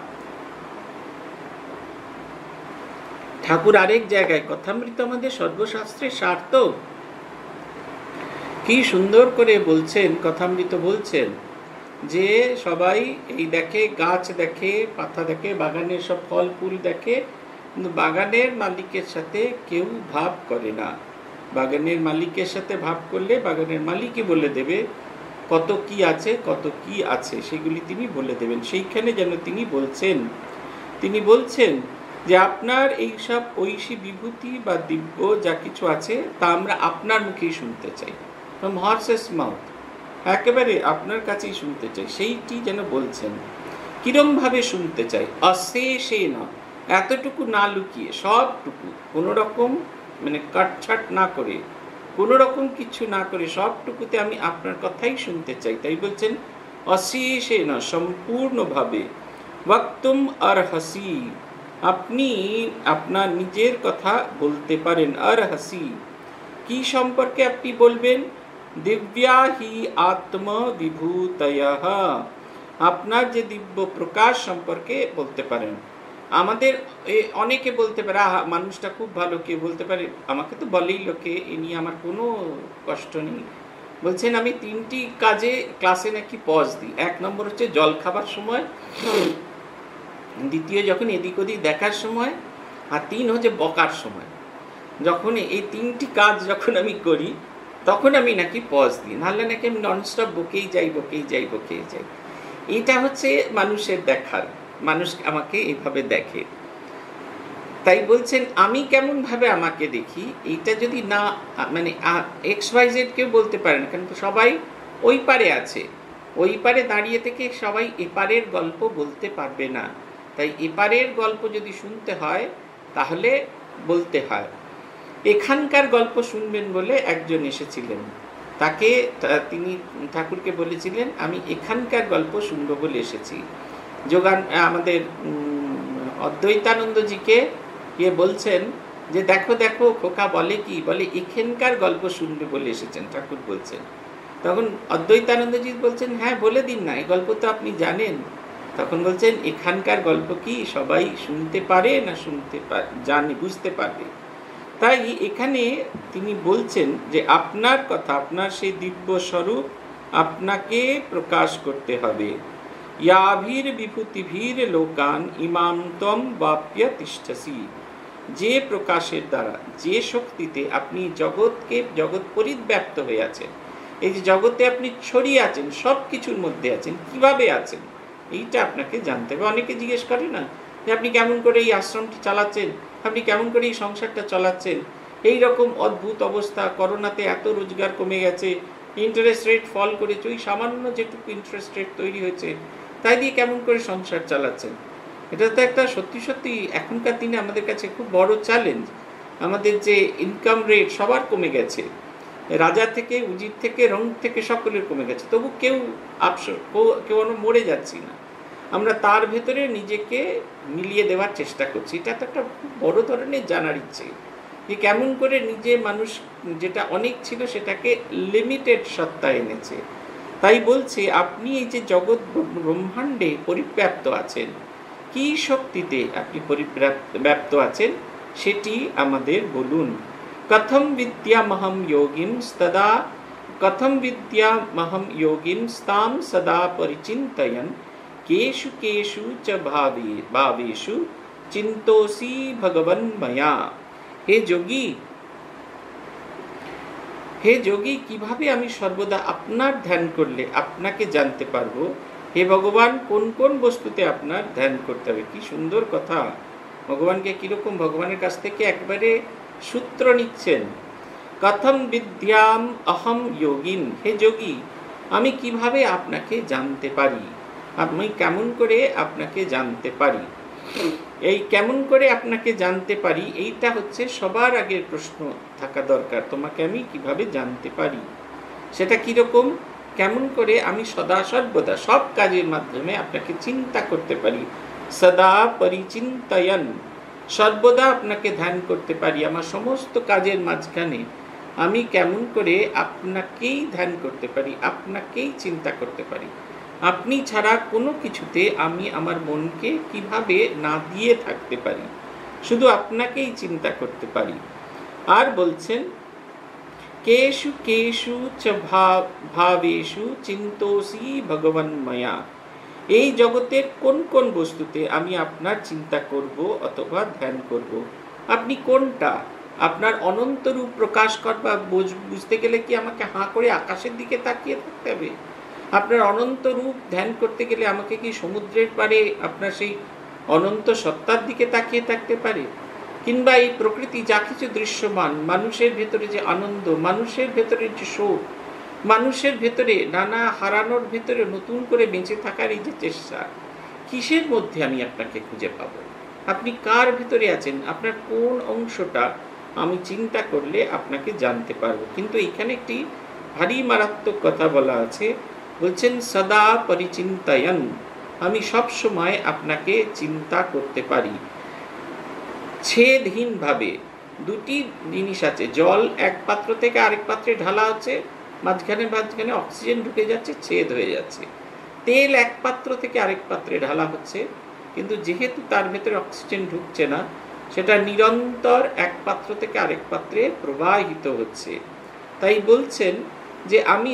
ঠাকুর আরেক জায়গায়, কথামৃত আমাদের সর্বশাস্ত্রের স্বার্থ, কি সুন্দর করে বলছেন, কথামৃত বলছেন যে সবাই এই দেখে, গাছ দেখে, পাতা দেখে, বাগানের সব ফল ফুল দেখে, কিন্তু বাগানের মালিকের সাথে কেউ ভাব করে না। বাগানের মালিকের সাথে ভাব করলে বাগানের মালিকই বলে দেবে কত কি আছে সেগুলি তিনি বলে দেবেন। সেইখানে যেন তিনি বলছেন যে আপনার এইসব ঐশী বিভূতি বা দিব্য যা কিছু আছে তা আমরা আপনার মুখেই শুনতে চাই, ফ্রম হর্সেস মাউথ, একেবারে আপনার কাছেই শুনতে চাই। সেইটি যেন বলছেন কিরম ভাবে শুনতে চাই, অশেষে না, এতটুকু না লুকিয়ে, সবটুকু, কোনো রকম মানে কাটছাট না করে, কোনো রকম কিছু না করে, সবটুকুতে আমি আপনার কথাই শুনতে চাই। তাই বলছেন অশেষে না, সম্পূর্ণভাবে, ওয়াক্তুম আরহাসি, আপনি আপনার নিজের কথা বলতে পারেন। আরহাসি কি সম্পর্কে আপনি বলবেন? দিব্যা হি আত্মবিভূতয়ঃ, আপনার যে দিব্য প্রকাশ সম্পর্কে বলতে পারেন। আমাদের অনেকে বলতে পারে আহা মানুষটা খুব ভালো, কেউ বলতে পারে আমাকে তো বলেই লোকে, এ নিয়ে আমার কোনো কষ্ট নেই। বলছেন আমি 3টি কাজে ক্লাসে নাকি পজ দিই। 1 নম্বর হচ্ছে জল খাবার সময়, দ্বিতীয় যখন এদিক ওদিক দেখার সময়, আর 3 হচ্ছে বকার সময়। যখন এই 3টি কাজ যখন আমি করি তখন আমি নাকি পজ দিই, নাহলে নাকি আমি ননস্টপ বকেই যাই। এটা হচ্ছে মানুষের দেখার, মানুষ আমাকে এইভাবে দেখে। তাই বলছেন আমি কেমন ভাবে আমাকে দেখি, এইটা যদি না মানে XYZ কেউ বলতে পারে না, কারণ সবাই ওই পারে আছে, ওই পারে দাঁড়িয়ে থেকে সবাই এপারের গল্প বলতে পারবে না। তাই এপারের গল্প যদি শুনতে হয় তাহলে বলতে হয়। এখানকার গল্প শুনবেন বলে একজন এসেছিলেন, তিনি ঠাকুরকে বলেছিলেন আমি এখানকার গল্প শুনবো বলে এসেছি। আমাদের অদ্বৈতানন্দজিকে গিয়ে বলছেন যে দেখো খোকা বলে কি, বলে এখানকার গল্প শুনবে বলে এসেছেন ঠাকুর বলছেন। তখন অদ্বৈতানন্দজি বলছেন হ্যাঁ বলে দিন না, এই গল্প তো আপনি জানেন। তখন বলছেন এখানকার গল্প কি সবাই শুনতে পারে না জানে, বুঝতে পারবে? তাই এখানে তিনি বলছেন যে আপনার কথা, আপনার সেই দিব্য স্বরূপ আপনাকে প্রকাশ করতে হবে। ইয়াভির বিভূতিভির লোকান ইমাম তম বাপ্য তিষ্ঠসি, যে প্রকাশের দ্বারা, যে শক্তিতে আপনি জগৎ পরিব্যাপ্ত হয়ে আছেন, এই যে জগতে আপনি ছড়িয়ে আছেন, সব কিছুর মধ্যে আছেন, কিভাবে আছেন এইটা আপনাকে জানতে হবে। অনেকে জিজ্ঞেস করে না যে আপনি কেমন করে এই আশ্রমটি চালাচ্ছেন, আপনি কেমন করে এই সংসারটা চালাচ্ছেন, এই রকম অদ্ভুত অবস্থা, করোনাতে এত রোজগার কমে গেছে, ইন্টারেস্ট রেট ফল করেছে, ওই সামান্য যেটুকু ইন্টারেস্ট রেট তৈরি হয়েছে তাই দিয়ে কেমন করে সংসার চালাচ্ছেন। এটা তো একটা সত্যি এখনকার দিনে আমাদের কাছে খুব বড় চ্যালেঞ্জ। আমাদের যে ইনকাম রেট সবার কমে গেছে, রাজা থেকে উজির থেকে রং থেকে সকলের কমে গেছে, তবু কেউ আমরা মরে যাচ্ছি না। আমরা তার ভেতরে নিজেকে মিলিয়ে দেওয়ার চেষ্টা করছি। এটা তো একটা খুব বড় ধরনের জানার ইচ্ছে, যে কেমন করে নিজে মানুষ যেটা অনেক ছিল সেটাকে লিমিটেড সত্তা এনেছে। তাই বলছে আপনি এই যে জগৎ ব্রহ্মাণ্ডে পরিব্যাপ্ত আছেন, কি শক্তিতে আপনি পরিব্যাপ্ত আছেন সেটি আমাদের বলুন। কথম বিদ্যামহম যোগিন স্তাম সদা পরিচিন্তয়ন কেষু কেষু চ ভাবেষু চিন্তোসি ভগবন ময়া। হে যোগী, কিভাবে আমি সর্বদা আপনার ধ্যান করলে আপনাকে জানতে পারবো। হে ভগবান, কোন কোন বস্তুতে আপনার ধ্যান করতে হবে। কি সুন্দর কথা! ভগবানকে কিরকম, ভগবানের কাছ থেকে একবারে সূত্র নিচ্ছেন। কথম বিদ্যাম অহম যোগিন, হে যোগী আমি কিভাবে আপনাকে জানতে পারি, আমি কেমন করে আপনাকে জানতে পারি। এই কেমন করে আপনাকে জানতে পারি, এইটা হচ্ছে সবার আগের প্রশ্ন থাকা দরকার। তোমাকে আমি কিভাবে জানতে পারি, সেটা কিরকম, কেমন করে আমি সদা সর্বদা সব কাজের মাধ্যমে আপনাকে চিন্তা করতে পারি। সদা পরিচিন্তয়ন, সর্বদা আপনাকে ধ্যান করতে পারি। আমার সমস্ত কাজের মাঝখানে আমি কেমন করে আপনাকেই ধ্যান করতে পারি, আপনাকেই চিন্তা করতে পারি। আপনি ছাড়া কোনো কিছুতে আমি আমার মনকে কিভাবে না দিয়ে থাকতে পারি, শুধু আপনাকেই চিন্তা করতে পারি। আর বলছেন, কেষু কেষু চ ভাবেষু চিন্তোসি ভগবান মায়া। এই জগতের কোন কোন বস্তুতে আমি আপনার চিন্তা করব অথবা ধ্যান করব। আপনি কোনটা? আপনার অনন্ত রূপ প্রকাশ করবা বুঝতে গেলে কি আমাকে হাঁ করে আকাশের দিকে তাকিয়ে থাকতে হবে? আপনার অনন্ত রূপ ধ্যান করতে গেলে আমাকে কি সমুদ্রের পাড়ে আপনার সেই অনন্ত সত্তার দিকে তাকিয়ে থাকতে পারে? কিংবা এই প্রকৃতি যা কিছু দৃশ্যমান, মানুষের ভেতরে যে আনন্দ, মানুষের ভেতরে যে শোক, মানুষের ভেতরে নানা হারানোর ভেতরে নতুন করে বেঁচে থাকার এই যে চেষ্টা, কিসের মধ্যে আমি আপনাকে খুঁজে পাবো? আপনি কার ভেতরে আছেন? আপনার কোন অংশটা আমি চিন্তা করলে আপনাকে জানতে পারবো। কিন্তু এখানে একটি ভারী মারাত্মক কথা বলা আছে, বলছেন সদা পরিচিন্তায়ন, আমি সব সময় আপনাকে চিন্তা করতে পারি। ছেদহীনভাবে। দুটি জিনিস আছে, জল এক পাত্র থেকে আরেক পাত্রে ঢালা হচ্ছে, মাঝখানে মাঝখানে অক্সিজেন ঢুকে যাচ্ছে, ছেদ হয়ে যাচ্ছে। তেল এক পাত্র থেকে আরেক পাত্রে ঢালা হচ্ছে, কিন্তু যেহেতু তার ভেতরে অক্সিজেন ঢুকছে না, সেটা নিরন্তর এক পাত্র থেকে আরেক পাত্রে প্রবাহিত হচ্ছে। তাই বলছেন যে আমি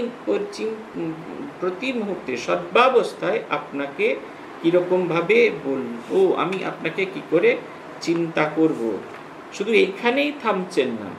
প্রতি মুহূর্তে সর্বাবস্থায় আপনাকে কীরকমভাবে বলবো, আমি আপনাকে কি করে চিন্তা করব। শুধু এইখানেই থামছেন না,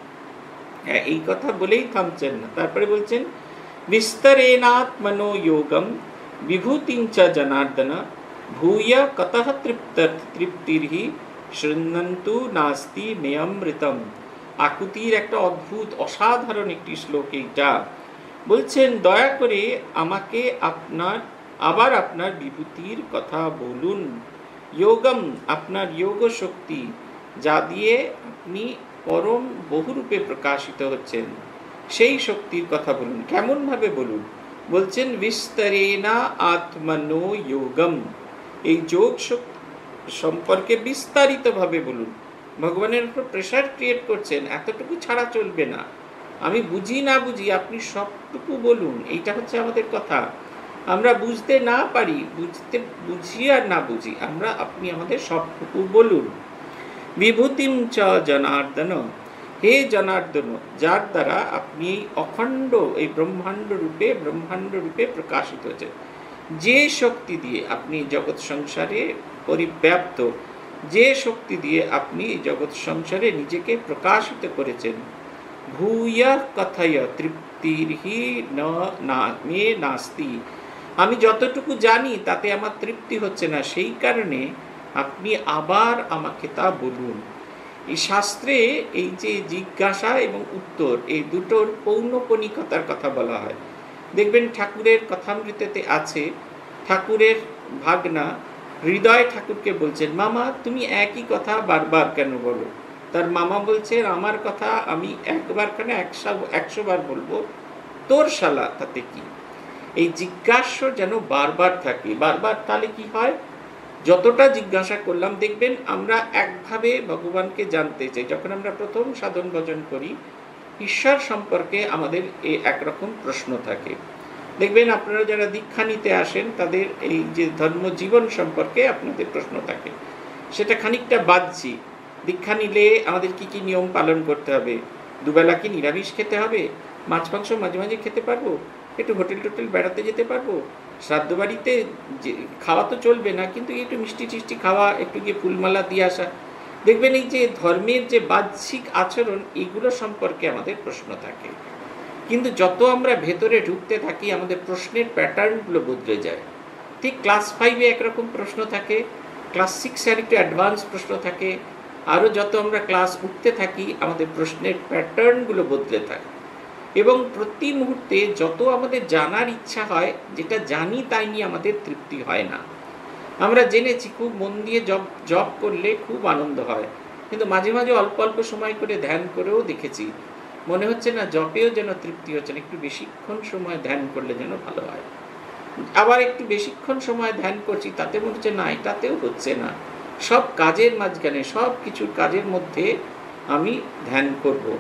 এই কথা বলেই থামছেন না, তারপরে বলছেন বিস্তরেণাত্মনো যোগম বিভূতিঞ্চ জনার্দন ভূয় কতঃ তৃপ্তির্হি শৃণ্বন্তু নাস্তি মেয়মৃতম। আকুতির একটা অদ্ভুত অসাধারণ একটি শ্লোক এইটা। বলছেন দয়া করে আমাকে আপনার বিভূতির কথা বলুন। যোগম, আপনার যোগ শক্তি, যা দিয়ে আপনি পরম বহুরূপে প্রকাশিত হচ্ছেন, সেই শক্তির কথা বলুন। কেমন ভাবে বলুন? বলছেন বিস্তরেণা আত্মনো যোগম, এই যোগ শক্তি সম্পর্কে বিস্তারিত ভাবে বলুন। ভগবানের উপর প্রেশার ক্রিয়েট করছেন, এতটুকু ছাড়া চলবে না, আমি বুঝি না বুঝি আপনি সবটুকু বলুন। এইটা হচ্ছে আমাদের কথা। আমরা বুঝতে না পারি, বুঝি আর না বুঝি, আপনি আমাদের সবটুকু বলুন। বিভূতিম চ জনার্দন, হে জনার্দন, যার দ্বারা আপনি অখণ্ড এই ব্রহ্মাণ্ড রূপে প্রকাশিত হয়েছে, যে শক্তি দিয়ে আপনি জগৎ সংসারে পরিব্যাপ্ত, যে শক্তি দিয়ে আপনি জগৎ সংসারে নিজেকে প্রকাশিত করেছেন। ভূয় কথায় তৃপ্তির্হি মে নাস্তি, আমি যতটুকু জানি তাতে আমার তৃপ্তি হচ্ছে না, সেই কারণে আপনি আবার আমাকে তা বলুন। এই শাস্ত্রে এই যে জিজ্ঞাসা এবং উত্তর, এই দুটোর পৌনঃপুনিকতার কথা বলা হয়। দেখবেন ঠাকুরের কথামৃতেতে আছে, ঠাকুরের ভাগনা হৃদয় ঠাকুরকে বলছেন, মামা তুমি একই কথা বারবার কেন বলো? তার মামা বলছে, আমার কথা আমি একবার কেন 100 বার বলবো, তোর শালা তাতে কি? এই জিজ্ঞাস্য যেন বারবার থাকে, বারবার। তাহলে কি হয়? যতটা জিজ্ঞাসা করলাম, দেখবেন আমরা একভাবে ভগবানকে জানতে চাই। যখন আমরা প্রথম সাধন ভজন করি, ঈশ্বর সম্পর্কে আমাদের এই একরকম প্রশ্ন থাকে। দেখবেন আপনারা যারা দীক্ষা নিতে আসেন, তাদের এই যে ধর্ম জীবন সম্পর্কে আপনাদের প্রশ্ন থাকে, সেটা খানিকটা বাহ্যিক। দীক্ষা নিলে আমাদের কি কি নিয়ম পালন করতে হবে? দুবেলা কি নিরামিষ খেতে হবে? মাছ মাংস মাঝে মাঝে খেতে পারবো? একটু হোটেল টোটেল বেড়াতে যেতে পারবো? শ্রাদ্ধ বাড়িতে খাওয়া তো চলবে না, কিন্তু একটু মিষ্টি টিষ্টি খাওয়া, একটু গিয়ে ফুলমালা দিয়ে আসা। দেখবেন এই যে ধর্মের যে বাহ্যিক আচরণ, এগুলো সম্পর্কে আমাদের প্রশ্ন থাকে। কিন্তু যত আমরা ভেতরে ঢুকতে থাকি, আমাদের প্রশ্নের প্যাটার্নগুলো বদলে যায়। ঠিক ক্লাস 5-এ একরকম প্রশ্ন থাকে, ক্লাস 6-এ একটু অ্যাডভান্স প্রশ্ন থাকে, আরও যত আমরা ক্লাস উঠতে থাকি, আমাদের প্রশ্নের প্যাটার্নগুলো বদলে থাকে। এবং প্রতি মুহূর্তে যত আমাদের জানার ইচ্ছা হয়, যেটা জানি তাই নিয়ে আমাদের তৃপ্তি হয় না। আমরা জেনেছি খুব মন দিয়ে জপ করলে খুব আনন্দ হয়, কিন্তু মাঝে মাঝে অল্প অল্প সময় করে ধ্যান করেও দেখেছি, মনে হচ্ছে না জপেও যেন তৃপ্তি হচ্ছে না, একটু বেশিক্ষণ সময় ধ্যান করলে যেন ভালো হয়। আবার একটু বেশিক্ষণ সময় ধ্যান করছি, তাতে মনে হচ্ছে না, এটাতেও হচ্ছে না। সব কাজের মাঝখানে, সব কিছুর কাজের মধ্যে আমি ধ্যান করব।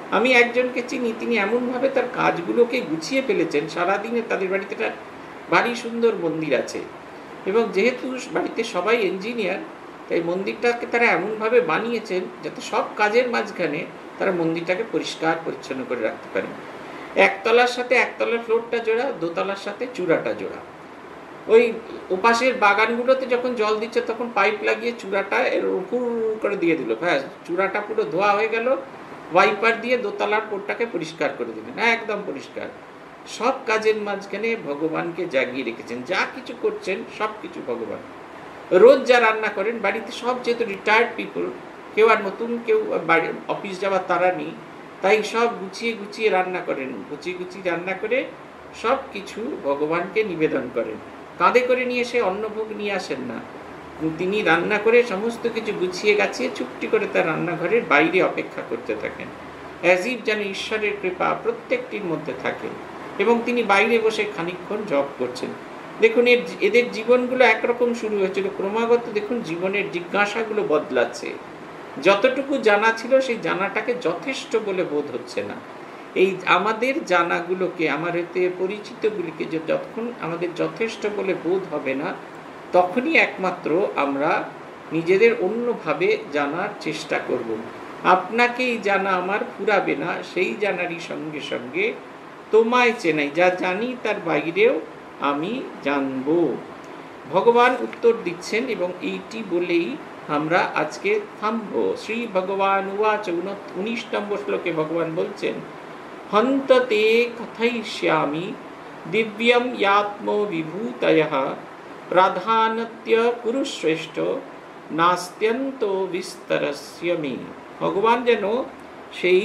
আমি একজনকে চিনি, তিনি এমনভাবে তার কাজগুলোকে গুছিয়ে ফেলেছেন, সারাদিনে তাদের বাড়িতে একটা ভারী সুন্দর মন্দির আছে, এবং যেহেতু বাড়িতে সবাই ইঞ্জিনিয়ার, তাই মন্দিরটাকে তারা এমনভাবে বানিয়েছেন যাতে সব কাজের মাঝখানে তারা মন্দিরটাকে পরিষ্কার পরিচ্ছন্ন করে রাখতে পারেন। একতলার সাথে একতলার ফ্লোরটা জোড়া, দোতলার সাথে চূড়াটা জোড়া। ওই ওপাশের বাগানগুলোতে যখন জল দিচ্ছে তখন পাইপ লাগিয়ে চূড়াটা এর উপর করে দিয়ে দিল, ব্যাস চূড়াটা পুরো ধোয়া হয়ে গেল, ওয়াইপার দিয়ে দোতলার পোটটাকে পরিষ্কার করে দিলেন, একদম পরিষ্কার। সব কাজের মাঝখানে ভগবানকে জাগিয়ে রেখেছেন, যা কিছু করছেন সব কিছু ভগবান। রোজ যা রান্না করেন বাড়িতে, সব যেহেতু রিটায়ার্ড পিপল, কেউ আর নতুন কেউ বাড়ি অফিস যাওয়ার তারা নেই, তাই সব গুছিয়ে গুছিয়ে রান্না করেন, গুছিয়ে গুছিয়ে রান্না করে সব কিছু ভগবানকে নিবেদন করেন। কাঁধে করে নিয়ে এসে অন্নভোগ নিয়ে আসেন না, তিনি রান্না করে সমস্ত কিছু গুছিয়ে গাছিয়ে চুপটি করে তার রান্নাঘরের বাইরে অপেক্ষা করতে থাকেন, অ্যাজ ইফ যেন ঈশ্বরের কৃপা প্রত্যেকটির মধ্যে থাকে, এবং তিনি বাইরে বসে খানিকক্ষণ জপ করছেন। দেখুন এদের জীবনগুলো একরকম শুরু হয়েছিল, ক্রমাগত দেখুন জীবনের জিজ্ঞাসাগুলো বদলাচ্ছে। যতটুকু জানা ছিল সেই জানাটাকে যথেষ্ট বলে বোধ হচ্ছে না। এই আমাদের জানাগুলোকে, আমার এতে পরিচিতগুলিকে যতক্ষণ আমাদের যথেষ্ট বলে বোধ হবে না, তখনই একমাত্র আমরা নিজেদের অন্যভাবে জানার চেষ্টা করব। আপনাকেই জানা আমার ফুরাবে না, সেই জানারই সঙ্গে সঙ্গে তোমায় চেনাই, যা জানি তার বাইরেও আমি জানব। ভগবান উত্তর দিচ্ছেন, এবং এইটি বলেই আমরা আজকে থামব। শ্রী ভগবান উবাচ, 19 নম্বর শ্লোকে ভগবান বলছেন, হন্ত তে কথয়িষ্যামি দিব্যম ইয়াত্ম বিভূতয়ঃ প্রাধানত্য কুরুশ্রেষ্ঠ নাস্ত্যন্ত বিস্তরস্য মে। ভগবান যেন সেই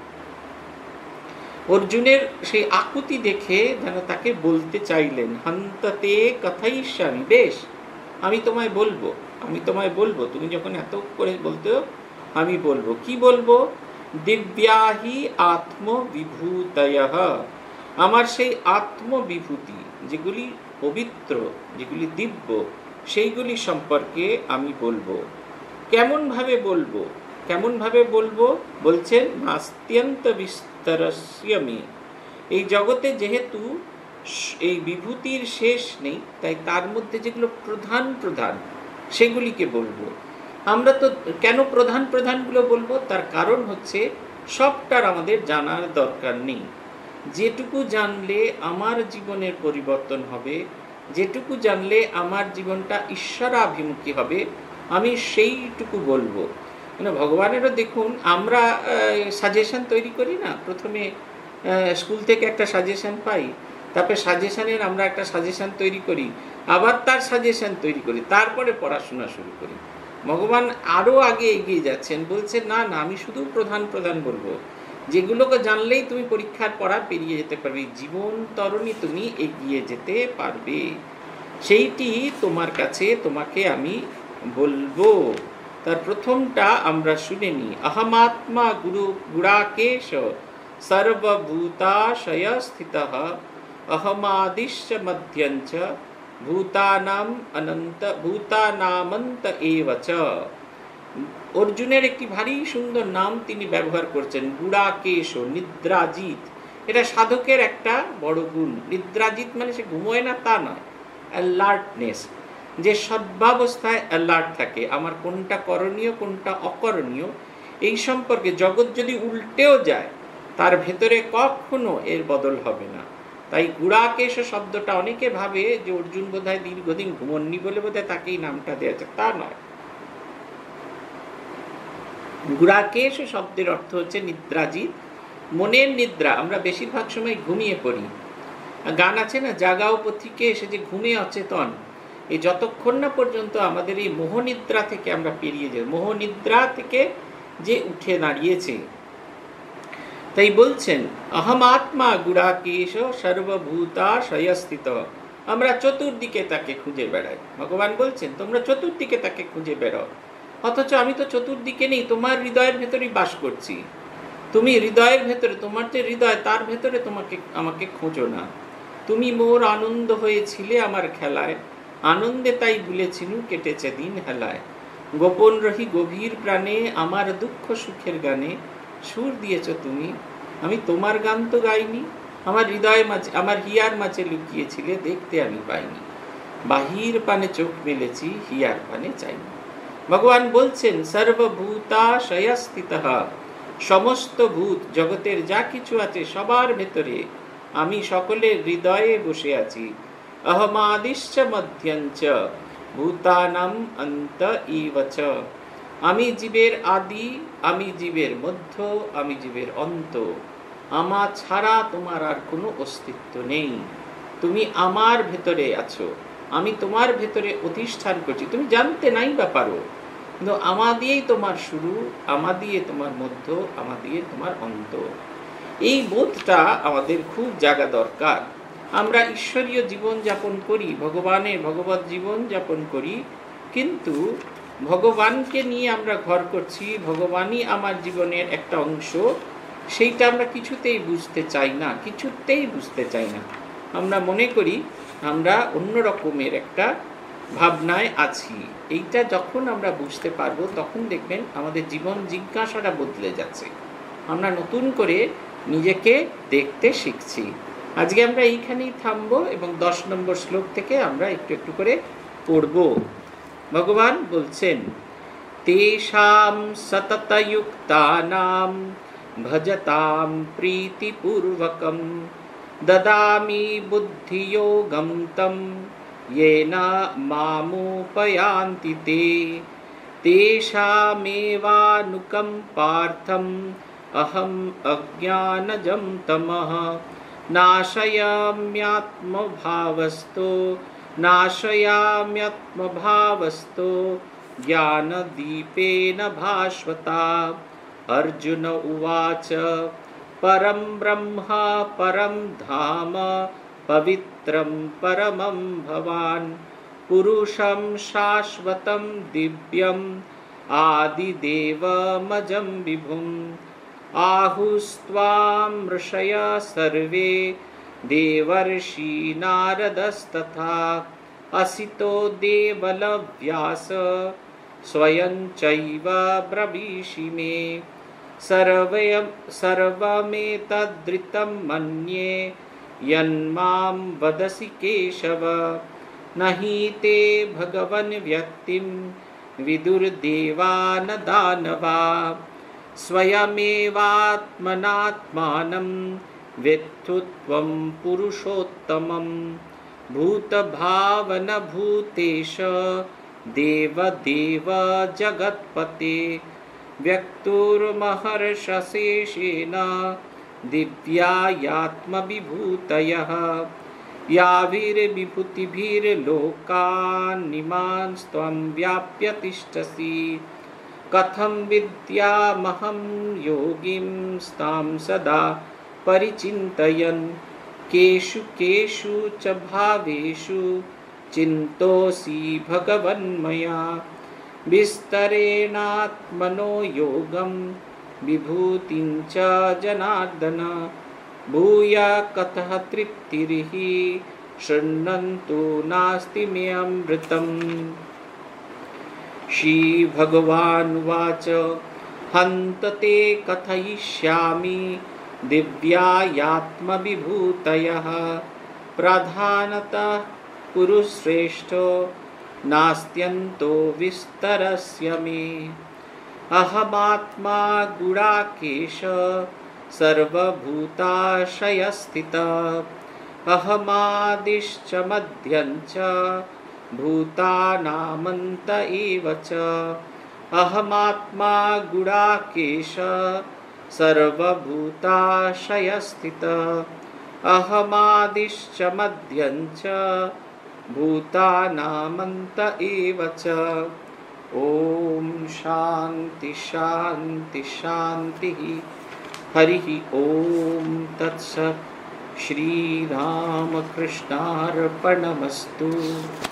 অর্জুনের সেই আকুতি দেখে যেন তাকে বলতে চাইলেন, হন্ততে কথয়িষ্যামি, বেশ আমি তোমায় বলবো, আমি তোমায় বলবো, তুমি যখন এত করে বলতে আমি বলবো। কি বলবো? দিব্যাহি আত্মবিভূতয়ঃ, আমার সেই আত্মবিভূতি যেগুলি পবিত্র, যেগুলি দিব্য, সেইগুলি সম্পর্কে আমি বলবো। কেমনভাবে বলবো? কেমনভাবে বলবো? বলছেন নাস্ত্যন্ত বিস্তরস্যমি। এই জগতে যেহেতু এই বিভূতির শেষ নেই, তাই তার মধ্যে যেগুলো প্রধান প্রধান সেগুলিকে বলবো। আমরা তো কেন প্রধান প্রধানগুলো বলবো? তার কারণ হচ্ছে সবটার আমাদের জানার দরকার নেই। যেটুকু জানলে আমার জীবনের পরিবর্তন হবে, যেটুকু জানলে আমার জীবনটা ঈশ্বরাভিমুখী হবে, আমি সেইটুকু বলবো। মানে ভগবানেরও দেখুন, আমরা সাজেশন তৈরি করি না, প্রথমে স্কুল থেকে একটা সাজেশন পাই, তারপরে সাজেশনের আমরা একটা সাজেশন তৈরি করি, আবার তার সাজেশন তৈরি করি, তারপরে পড়াশোনা শুরু করি। ভগবান আরও আগে এগিয়ে যাচ্ছেন, বলছেন না না, আমি শুধু প্রধান প্রধান বলবো, যেগুলোকে জানলেই তুমি পরীক্ষার পড়া পেরিয়ে যেতে পারবে, জীবন তরণী তুমি এগিয়ে যেতে পারবে, সেইটি তোমার কাছে তোমাকে আমি বলবো। তার প্রথমটা আমরা শুনে নিই, অহমাত্মা গুড়াকেশ সর্বভূতাশয় স্থিতঃ অহমাদিশ্চ মধ্যঞ্চ ভূতানামন্ত এব চ। অর্জুনের একটি ভারী সুন্দর নাম তিনি ব্যবহার করছেন, গুড়াকেশ, নিদ্রাজিৎ। এটা সাধকের একটা বড় গুণ। নিদ্রাজিৎ মানে সে ঘুমোয় না তা নয়, অ্যালার্টনেস, যে সর্বাবস্থায় অ্যালার্ট থাকে, আমার কোনটা করণীয় কোনটা অকরণীয় এই সম্পর্কে। জগৎ যদি উল্টেও যায়, তার ভেতরে কখনো এর বদল হবে না। তাই গুড়াকেশ শব্দটা অনেকে ভাবে যে অর্জুন বোধহয় দীর্ঘদিন ঘুমননি বলে বোধহয় তাকেই নামটা দেওয়া আছে, তা নয়। গুড়াকেশ শব্দের অর্থ হচ্ছে নিদ্রাজিৎ, মনের নিদ্রা। আমরা বেশিরভাগ সময় ঘুমিয়ে পড়ি। গান আছে না, জাগাও পথিকে এসে যে ঘুমে অচেতন, এই যতক্ষণ না পর্যন্ত আমাদের এই মোহনিদ্রা থেকে আমরা পেরিয়ে যাই, মোহনিদ্রা থেকে যে উঠে দাঁড়িয়েছে। তাই বলছেন অহমাত্মা গুড়াকেশ সর্বভূতাশয় স্থিতঃ, আমরা চতুর্দিকে তাকে খুঁজে বেড়াই। ভগবান বলছেন তোমরা চতুর্দিকে তাকে খুঁজে বেড়াও, অথচ আমি তো চতুর্দিকে নেই, তোমার হৃদয়ের ভেতরেই বাস করছি। তুমি হৃদয়ের ভেতরে, তোমার যে হৃদয় তার ভেতরে আমাকে খোঁজো না। তুমি মোর আনন্দ হয়েছিলে আমার খেলায়, আনন্দে তাই ভুলেছিনু কেটেছে দিন হেলায়। গোপন রহি গভীর প্রাণে আমার দুঃখ সুখের গানে, সুর দিয়েছ তুমি, আমি তোমার গান তো গাইনি। আমার হৃদয় মাঝে, আমার হিয়ার মাঝে লুকিয়েছিলে, দেখতে আমি পাইনি। বাহির পানে চোখ মেলেছি, হিয়ার পানে চাইনি। ভগবান বলছেন সর্বভূতাশয়স্থিতঃ, সমস্ত ভূত জগতের যা কিছু আছে সবার ভেতরে আমি সকলের হৃদয়ে বসে আছি। অহমাদিশ্চ মধ্যঞ্চ ভূতানাম অন্ত ইব চ, আমি জীবের আদি, আমি জীবের মধ্য, আমি জীবের অন্ত। আমার ছাড়া তোমার আর কোনো অস্তিত্ব নেই। তুমি আমার ভেতরে আছো, আমি তোমার ভেতরে অধিষ্ঠান করছি। তুমি জানতে নাই বা পারো, কিন্তু আমা দিয়েই তোমার শুরু, আমা দিয়ে তোমার মধ্য, আমা দিয়ে তোমার অন্ত। এই বোধটা আমাদের খুব জাগা দরকার। আমরা ঈশ্বরীয় জীবন যাপন করি, ভগবানের ভগবত জীবন যাপন করি, কিন্তু ভগবানকে নিয়ে আমরা ঘর করছি, ভগবানই আমার জীবনের একটা অংশ, সেইটা আমরা কিছুতেই বুঝতে চাই না, কিছুতেই বুঝতে চাই না। আমরা মনে করি আমরা অন্য রকমের একটা ভাবনায় আছি। এইটা যখন আমরা বুঝতে পারবো, তখন দেখবেন আমাদের জীবন জিজ্ঞাসাটা বদলে যাচ্ছে, আমরা নতুন করে নিজেকে দেখতে শিখছি। আজকে আমরা এইখানেই থামবো এবং 10 নম্বর শ্লোক থেকে আমরা একটু একটু করে পড়ব। ভগবান বলছেন তেষাম সততযুক্তানাম ভজতাম প্রীতিপূর্বকম দদামি বুদ্ধিযোগম তম येन मामुपयान्ति ते तेषामेवानुकम्पार्थम् अहम् अज्ञानजं तमः नाशयाम्यात्मभावस्तो ज्ञानदीपेन भास्वता। अर्जुन उवाच परं ब्रह्म परं धाम पवित्रं परमं भवान् पुरुषं शाश्वतं दिव्यम् आदिदेवमजं विभुम् आहुस्त्वां ऋषयः सर्वे देवर्षि नारदस्तथा असितो देवलव्यास स्वयं चैव ब्रवीषि मे सर्वमेतद्ऋतं मन्ये यन्मां वदसि केशव न हि ते भगवन् व्यक्तिं विदुर्देवा न दानवा स्वयमेवात्मनात्मानं वेत्थु त्वं पुरुषोत्तमं भूतभावनभूतेश देवदेव जगत्पते व्यक्तुर्महर्षशेषेण दिव्यायात्मविभूतयः याभिर्विभूतिभिर्लोकान्निमांस्त्वं व्याप्य तिष्ठसि कथं विद्यामहं योगिं स्तां सदा परिचिन्तयन् केषु केषु च भावेषु चिन्तोऽसि भगवन्मया विस्तरेणात्मनो योगं विभूतिं च जनार्दन भूय कथः तृप्तिर्हि शृण्वन्तु नास्ति मे अमृतम्। श्रीभगवानुवाच हन्त ते कथयिष्यामि दिव्यायात्मविभूतयः प्रधानतः कुरुश्रेष्ठो नास्त्यन्तो विस्तरस्य मे अहमात्मा गुडाकेश सर्वभूताशयस्थितः अहमादिश्च मध्यञ्च भूतानामन्त एव च अहमात्मा गुडाकेश सर्वभूताशयस्थितः अहमादिश्च मध्यञ्च भूतानामन्त एव च। ओम शांति शांति शांति। हरिः ओम तत्सत्। श्री रामकृष्णार्पणमस्तु।